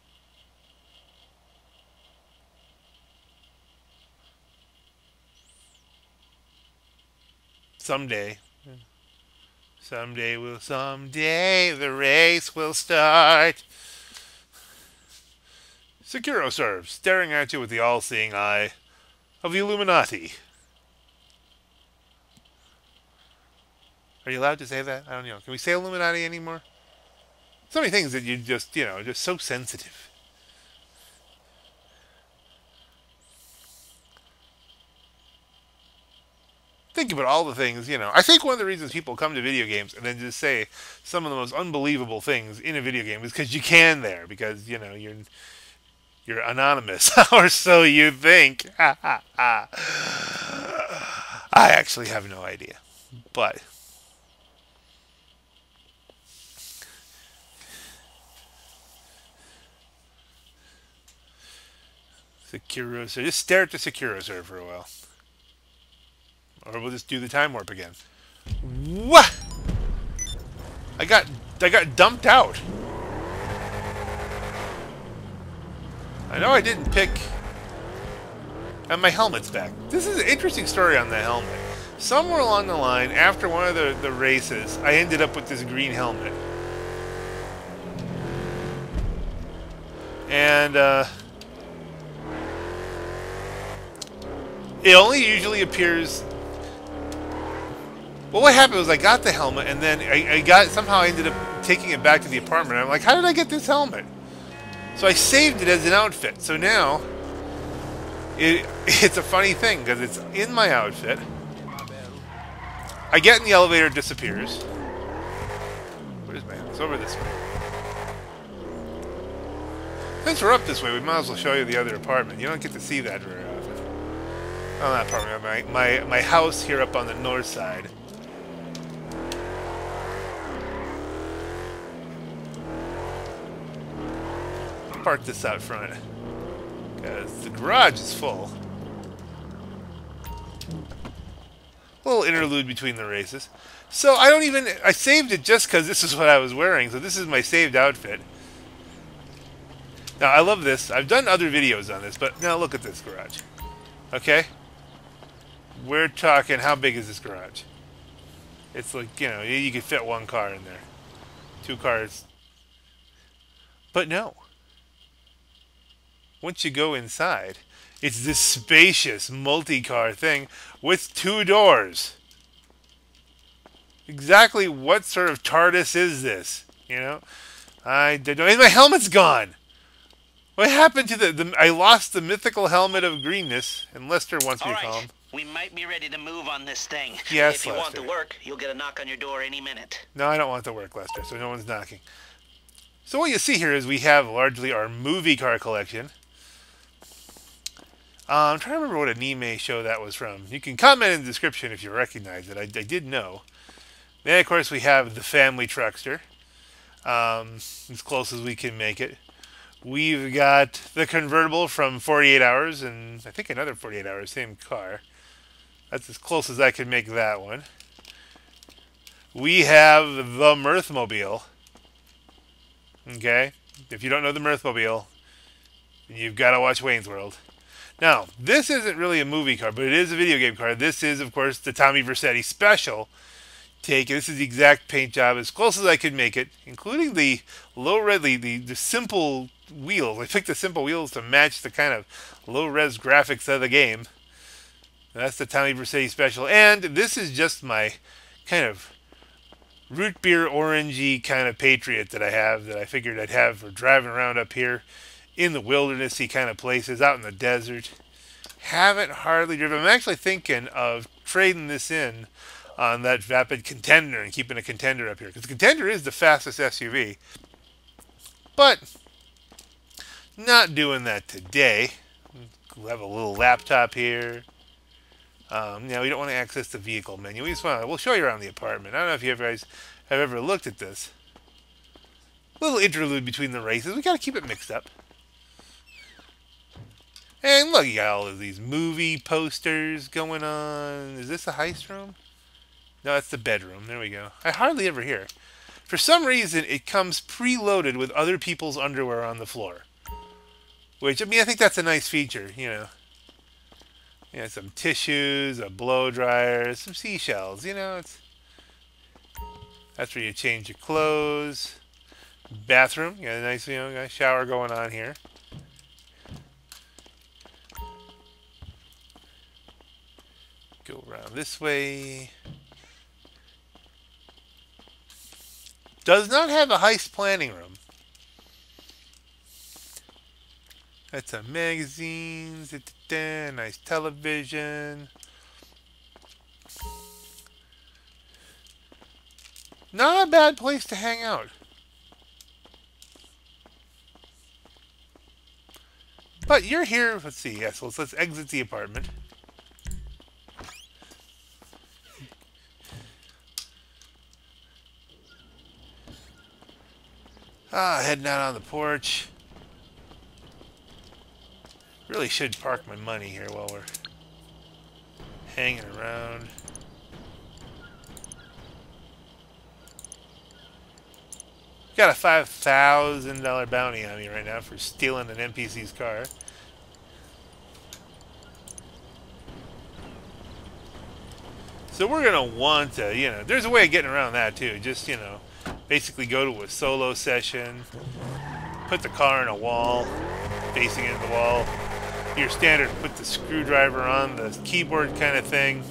Someday, someday will someday the race will start. Sekiro serves, staring at you with the all-seeing eye of the Illuminati. Are you allowed to say that? I don't know. Can we say Illuminati anymore? So many things that you just, you know, just so sensitive. Think about all the things, you know. I think one of the reasons people come to video games and then just say some of the most unbelievable things in a video game is because you can there. Because, you know, you're... You're anonymous, or so you think. I actually have no idea. But Secure Serve. Just stare at the Secure Serve for a while. Or we'll just do the time warp again. What? I got I got dumped out. I know I didn't pick. And my helmet's back. This is an interesting story on the helmet. Somewhere along the line, after one of the, the races, I ended up with this green helmet. And, uh... it only usually appears... Well, what happened was I got the helmet, and then I, I got... Somehow I ended up taking it back to the apartment. I'm like, how did I get this helmet? So I saved it as an outfit. So now... It, it's a funny thing, because it's in my outfit. I get in the elevator, it disappears. Where's my... It's over this way. Since we're up this way, we might as well show you the other apartment. You don't get to see that very often. Oh, not apartment, my, my, my house here up on the north side. Park this out front. Because the garage is full. A little interlude between the races. So I don't even... I saved it just because this is what I was wearing. So this is my saved outfit. Now, I love this. I've done other videos on this, but now look at this garage. Okay? We're talking... How big is this garage? It's like, you know, you could fit one car in there. Two cars. But no. Once you go inside, it's this spacious multi-car thing with two doors. Exactly what sort of TARDIS is this? You know? I don't know. And my helmet's gone! What happened to the, the... I lost the mythical helmet of greenness, and Lester wants me to call him. We might be ready to move on this thing. Yes, If you Lester. want to work, you'll get a knock on your door any minute. No, I don't want to work, Lester, so no one's knocking. So what you see here is we have largely our movie car collection. Uh, I'm trying to remember what anime show that was from. You can comment in the description if you recognize it. I, I did know. Then, of course, we have the Family Truckster. Um, as close as we can make it. We've got the convertible from forty-eight hours, and I think another forty-eight hours, same car. That's as close as I can make that one. We have the Mirthmobile. Okay? If you don't know the Mirthmobile, you've got to watch Wayne's World. Now, this isn't really a movie car, but it is a video game car. This is, of course, the Tommy Vercetti Special. Take it. This is the exact paint job, as close as I could make it, including the low-res, the, the, the simple wheels. I picked the simple wheels to match the kind of low-res graphics of the game. That's the Tommy Vercetti Special. And this is just my kind of root beer orangey kind of Patriot that I have, that I figured I'd have for driving around up here in the wildernessy kind of places, out in the desert. Haven't hardly driven. I'm actually thinking of trading this in on that Vapid Contender and keeping a Contender up here. Because the Contender is the fastest S U V. But not doing that today. We'll have a little laptop here. Um, you know, we don't want to access the vehicle menu. We just want to, we'll show you around the apartment. I don't know if you guys have ever looked at this. Little interlude between the races. We got to keep it mixed up. And look, you got all of these movie posters going on. Is this a heist room? No, that's the bedroom. There we go. I hardly ever hear. For some reason, it comes preloaded with other people's underwear on the floor. Which, I mean, I think that's a nice feature, you know. Yeah, some tissues, a blow dryer, some seashells, you know. It's that's where you change your clothes. Bathroom, you got a nice, you know, got a shower going on here. Go around this way. Does not have a heist planning room. Got some magazines, nice television. Not a bad place to hang out. But you're here. Let's see. Yes, let's let's exit the apartment. Ah, heading out on the porch. Really should park my money here while we're hanging around. Got a five thousand dollar bounty on me right now for stealing an N P C's car. So we're going to want to, you know, there's a way of getting around that too. Just, you know, basically go to a solo session, put the car in a wall, facing into the wall. Your standard, put the screwdriver on the keyboard kind of thing.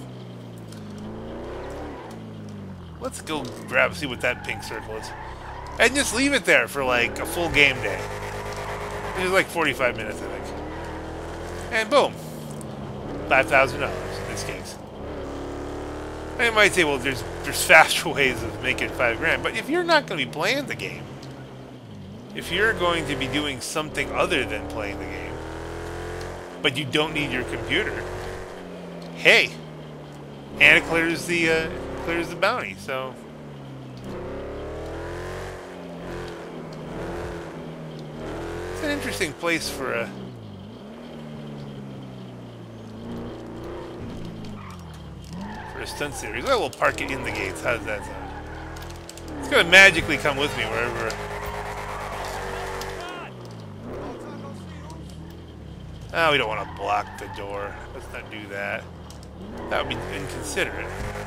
Let's go grab, see what that pink circle is. And just leave it there for like a full game day. Which is like forty-five minutes, I think. And boom. five thousand dollars in this case. And you might say, well, there's there's faster ways of making five grand. But if you're not going to be playing the game, if you're going to be doing something other than playing the game, but you don't need your computer, hey, and it clears the uh, clears the bounty. So it's an interesting place for a for a stunt series. Well, we'll park it in the gates. How does that sound? It's gonna magically come with me wherever. Oh, we don't want to block the door. Let's not do that. That would be inconsiderate.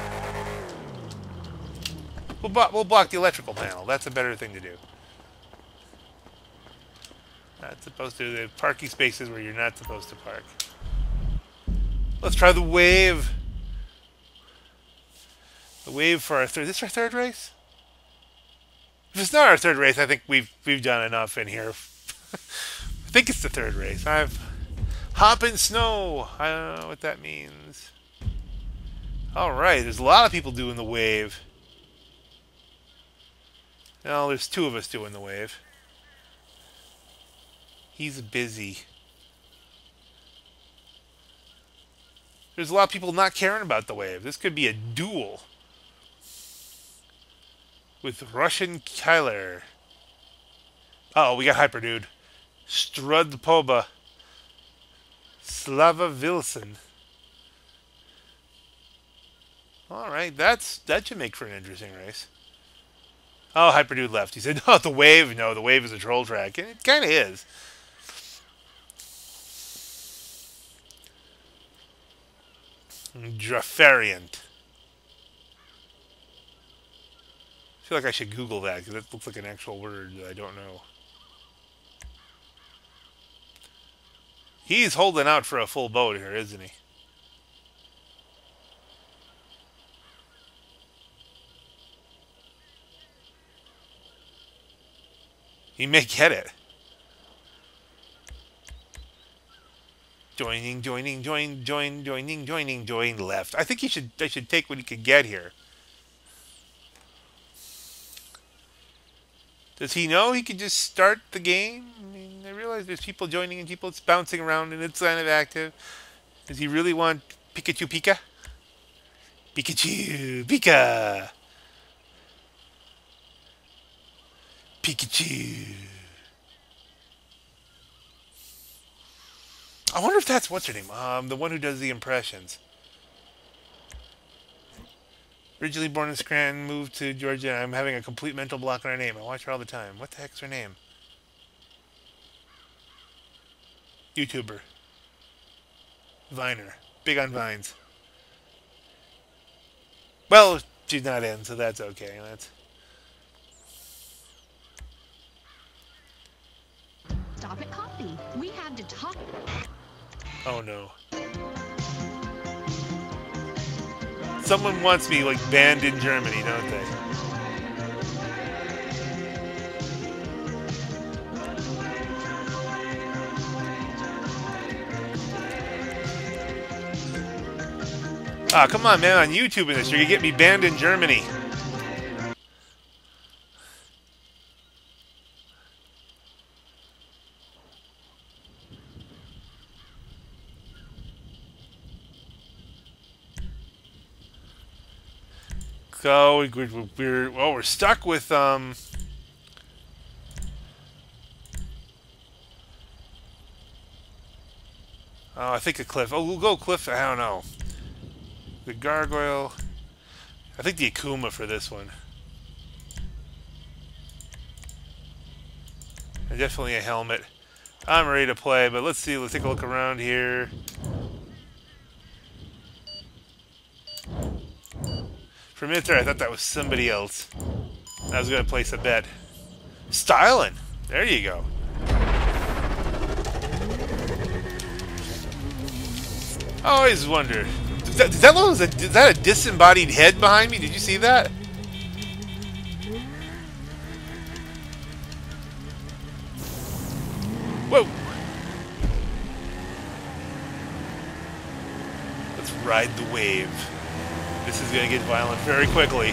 We'll, blo we'll block the electrical panel. That's a better thing to do. Not supposed to. The parking spaces where you're not supposed to park. Let's try the wave. The wave for our third. Is this our third race? If it's not our third race, I think we've we've done enough in here. I think it's the third race. I've hop in snow. I don't know what that means. All right, there's a lot of people doing the wave. No, there's two of us doing the wave. He's busy. There's a lot of people not caring about the wave. This could be a duel with Russian Kyler. Uh oh, we got Hyper Dude. Strudpoba. Slava Wilson. Alright, that's that should make for an interesting race. Oh, Hyper Dude left. He said, no, the wave. No, the wave is a troll track. And it kind of is. Drafariant. I feel like I should Google that because that looks like an actual word that I don't know. He's holding out for a full boat here, isn't he? He may get it. Joining, joining, join, join, joining, joining, join left. I think he should. I should take what he could get here. Does he know he could just start the game? I mean, I realize there's people joining and people it's bouncing around and it's kind of active. Does he really want Pikachu Pika? Pikachu Pika. Pikachu. I wonder if that's what's her name. Um, the one who does the impressions. Originally born in Scranton, moved to Georgia. I'm having a complete mental block on her name. I watch her all the time. What the heck's her name? YouTuber. Viner. Big on Vines. Well, she's not in, so that's okay. That's. Stop at coffee. We have to talk. Oh no. Someone wants me like banned in Germany, don't they? Ah, come on, man! On YouTube in this, you're gonna get me banned in Germany. So we, we, we're well, we're stuck with um. Oh, I think a cliff. Oh, we'll go cliff. I don't know. The gargoyle. I think the Akuma for this one. And definitely a helmet. I'm ready to play, but let's see. Let's take a look around here. For a minute there, I thought that was somebody else. I was going to place a bet. Styling. There you go. I always wonder. Is that, is, that, is, that, is that a disembodied head behind me? Did you see that? Whoa! Let's ride the wave. This is going to get violent very quickly.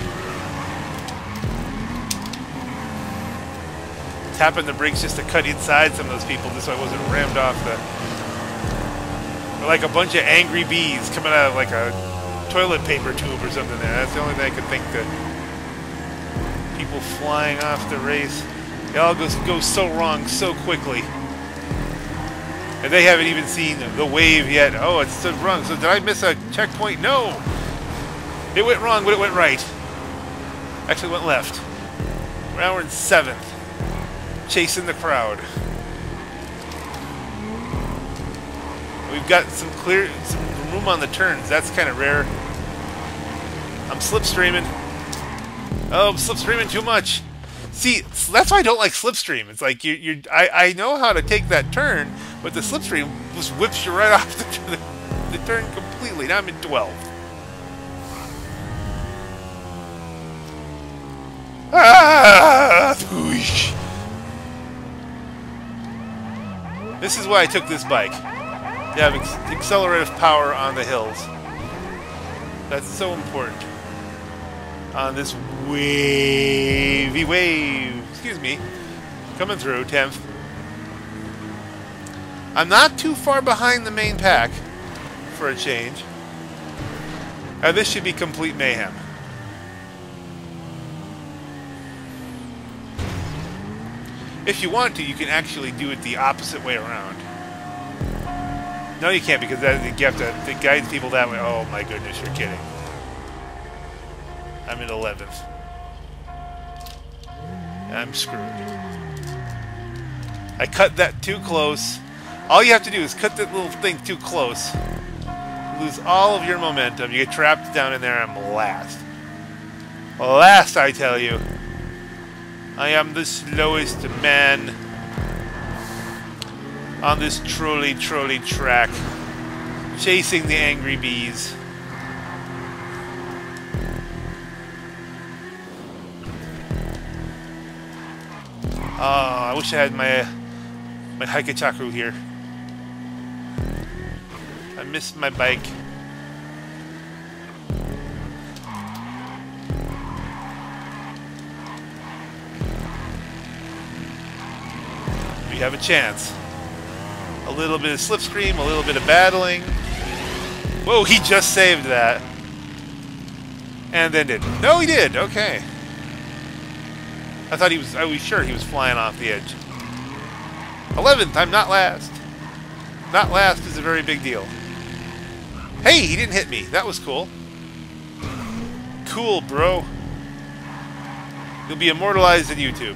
Tapping the brakes just to cut inside some of those people just so I wasn't rammed off the... They're like a bunch of angry bees coming out of like a toilet paper tube or something there. That's the only thing I could think that... People flying off the race. It all goes, goes so wrong so quickly. And they haven't even seen the wave yet. Oh, it's so wrong. So did I miss a checkpoint? No! It went wrong, but it went right. Actually, it went left. Now we're in seventh. Chasing the crowd. We've got some clear, some room on the turns. That's kind of rare. I'm slipstreaming. Oh, I'm slipstreaming too much. See, that's why I don't like slipstream. It's like you, you. I, I know how to take that turn, but the slipstream just whips you right off the, the, the turn completely. Now I'm in twelve. Ah! Whoosh. This is why I took this bike. You have ex accelerative power on the hills. That's so important. On this wavy wave. Excuse me. Coming through, tenth. I'm not too far behind the main pack for a change. Now this should be complete mayhem. If you want to, you can actually do it the opposite way around. No, you can't, because that, you have to, to guide people that way. Oh my goodness, you're kidding. I'm in eleventh. I'm screwed. I cut that too close. All you have to do is cut that little thing too close. Lose all of your momentum. You get trapped down in there. I'm last. Last, I tell you. I am the slowest man on this trolley trolley track, chasing the angry bees. Oh, I wish I had my my Haikachaku here. I missed my bike. We have a chance. A little bit of slipstream, a little bit of battling. Whoa, he just saved that. And then didn't. No, he did. Okay. I thought he was, I was sure he was flying off the edge. eleventh, I'm not last. Not last is a very big deal. Hey, he didn't hit me. That was cool. Cool, bro. You'll be immortalized in YouTube.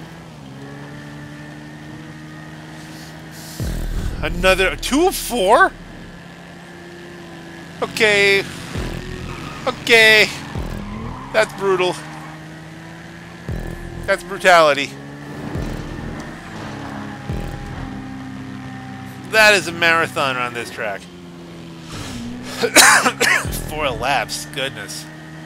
Another two of four? Okay. Okay. That's brutal. That's brutality. That is a marathon on this track. Four laps, goodness.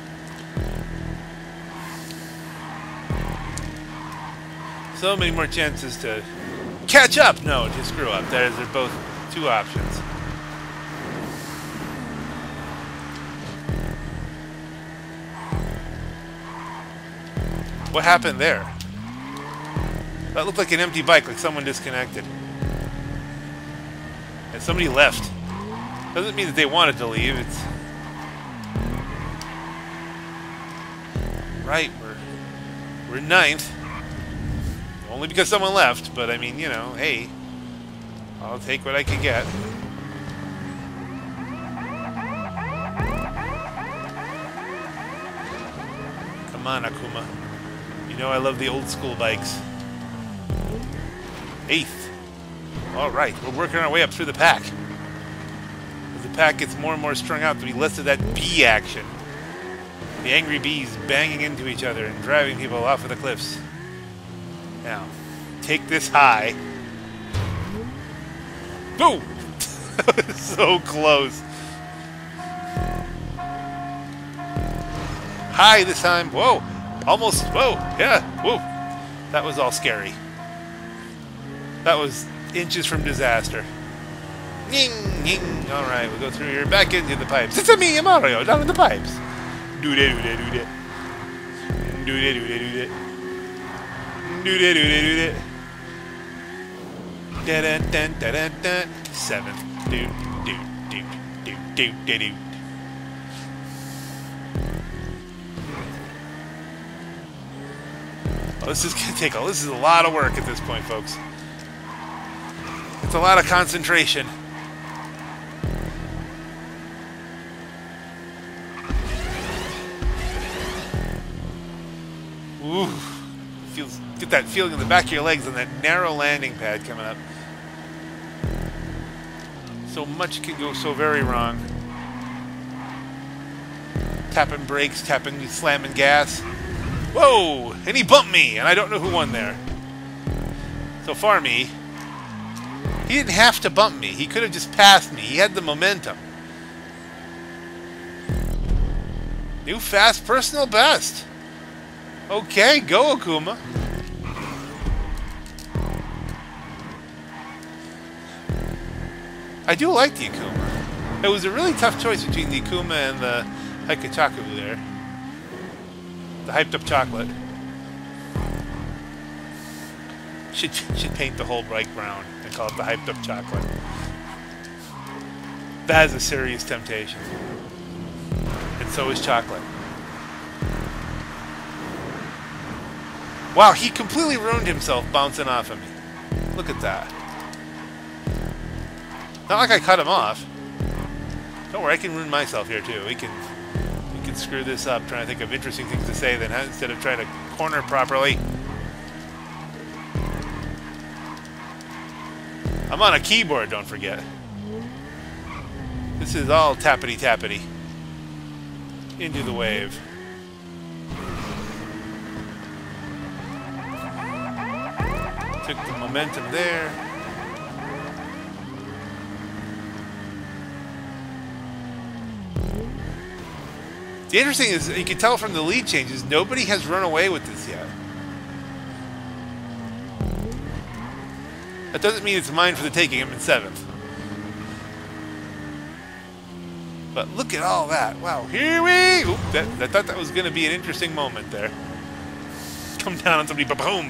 So many more chances to catch up. No, to screw up. There's are both two options. What happened there? That looked like an empty bike, like someone disconnected. And somebody left. Doesn't mean that they wanted to leave. It's Right, we're we're ninth. Only because someone left, but I mean, you know, hey, I'll take what I can get. Come on, Akuma. You know I love the old school bikes. Eighth. Alright, we're working our way up through the pack. As the pack gets more and more strung out, there'll be less of that bee action. The angry bees banging into each other and driving people off of the cliffs. Now, take this high. Whoa! So close. High this time. Whoa! Almost. Whoa! Yeah. Whoa! That was all scary. That was inches from disaster. Ying! Ying! Alright, we'll go through here. Back into the pipes. It's a me, a Mario, down in the pipes. Do da do da do da. Do da do da do da. Do da do da do da. Da da da da da da. Seventh. Do do do do do do do. Oh, this is gonna take all. This is a lot of work at this point, folks. It's a lot of concentration. Ooh, feels get that feeling in the back of your legs on that narrow landing pad coming up. So much can go so very wrong. Tapping brakes, tapping, slamming gas. Whoa! And he bumped me, and I don't know who won there. So far, me. He didn't have to bump me. He could have just passed me. He had the momentum. New fast personal best. Okay, go Akuma. I do like the Akuma. It was a really tough choice between the Akuma and the Hikachaku there. The hyped up chocolate. Should should paint the whole bike brown and call it the hyped up chocolate. That is a serious temptation. And so is chocolate. Wow, he completely ruined himself bouncing off of me. Look at that. Not like I cut him off. Don't worry, I can ruin myself here too. We can we can screw this up trying to think of interesting things to say then instead of trying to corner properly. I'm on a keyboard, don't forget. This is all tappity tappity. Into the wave. Took the momentum there. The interesting is, you can tell from the lead changes, nobody has run away with this yet. That doesn't mean it's mine for the taking. I'm in seventh. But look at all that. Wow, here we... Oop, that, I thought that was going to be an interesting moment there. Come down on somebody, ba-boom!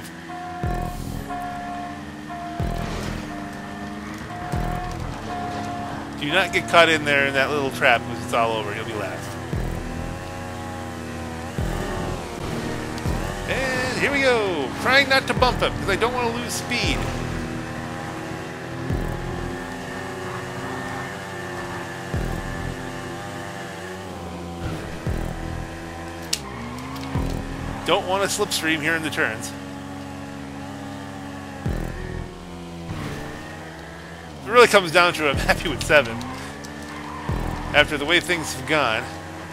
Do not get caught in there in that little trap because it's all over. You'll be last. And here we go. Trying not to bump him because I don't want to lose speed. Don't want to slipstream here in the turns. It really comes down to I'm happy with seven. After the way things have gone.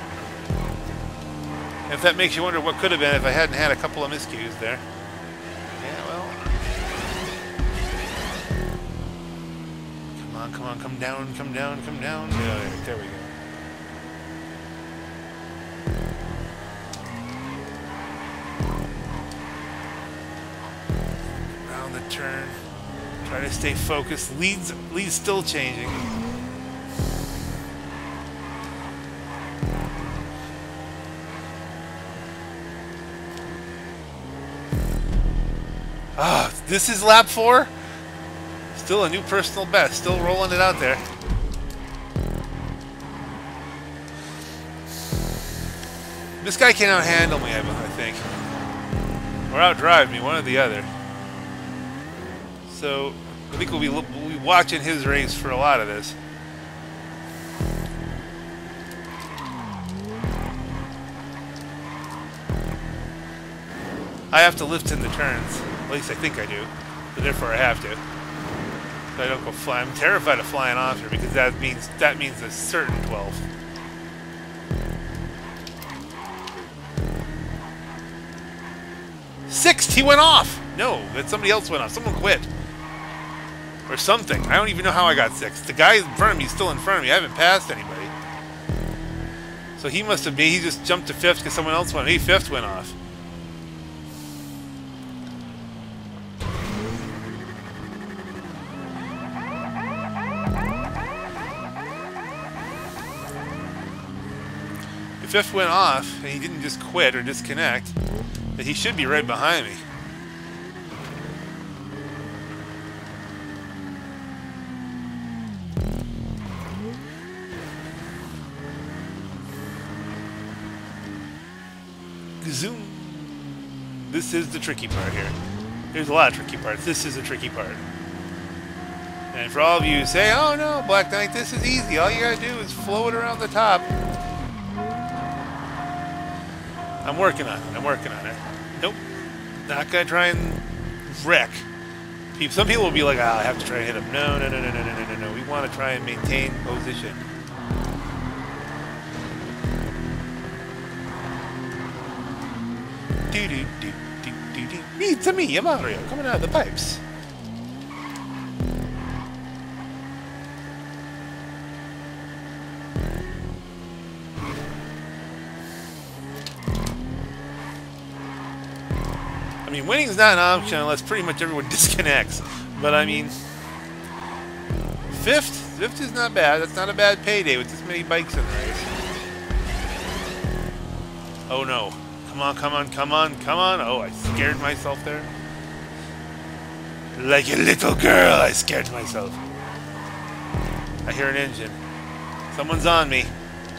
If that makes you wonder what could have been if I hadn't had a couple of miscues there. Yeah, well. Come on, come on, come down, come down, come down. Yeah, there we go. Around the turn. Try to stay focused. Lead's, lead's still changing. Ah, this is lap four? Still a new personal best. Still rolling it out there. This guy can out-handle me, I think. Or out-drive me, one or the other. So, I think we'll be, we'll be watching his race for a lot of this. I have to lift in the turns. At least I think I do. So therefore I have to. So I don't go fly. I'm terrified of flying off here because that means that means a certain twelve. Sixth, he went off! No, that somebody else went off. Someone quit. Or something. I don't even know how I got sixth. The guy in front of me is still in front of me. I haven't passed anybody. So he must have been, he just jumped to fifth because someone else went. He fifth went off. If fifth went off and he didn't just quit or disconnect, then he should be right behind me. Zoom. This is the tricky part here. There's a lot of tricky parts. This is a tricky part. And for all of you who say, oh no, Black Knight, this is easy. All you gotta do is float around the top. I'm working on it. I'm working on it. Nope. Not gonna try and wreck. Some people will be like, ah, I have to try and hit him. No, no, no, no, no, no, no, no, no. We want to try and maintain position. Do do do do do do. Me, it's a me, a Mario, coming out of the pipes. I mean, winning's not an option unless pretty much everyone disconnects. But I mean, fifth, fifth is not bad. That's not a bad payday with this many bikes in the race. Oh no. Come on, come on, come on, come on. Oh, I scared myself there. Like a little girl, I scared myself. I hear an engine. Someone's on me.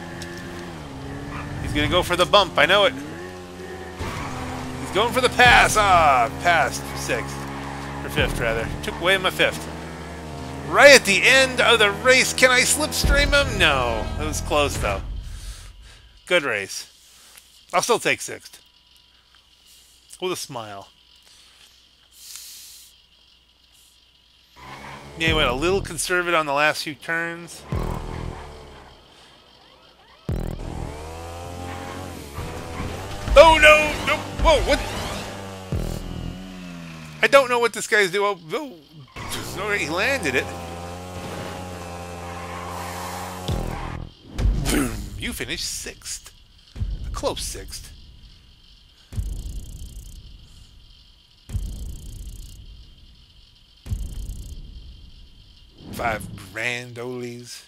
He's gonna go for the bump, I know it. He's going for the pass. Ah, passed for sixth. For fifth, rather. Took away my fifth. Right at the end of the race, can I slipstream him? No. It was close, though. Good race. I'll still take sixth. With a smile. Yeah, he went a little conservative on the last few turns. Oh no! No! Whoa! What? I don't know what this guy's doing. Oh, oh, he landed it. Boom! You finished sixth. Close sixth. Five grand olies.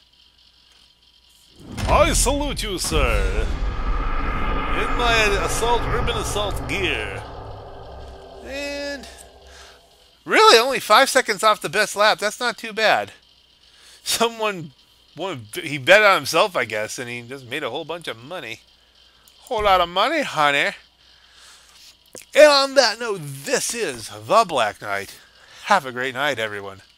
I salute you, sir. In my assault, urban assault gear. And really, only five seconds off the best lap. That's not too bad. Someone, he bet on himself, I guess, and he just made a whole bunch of money. Whole lot of money, honey. And on that note, this is the Black Knight. Have a great night, everyone.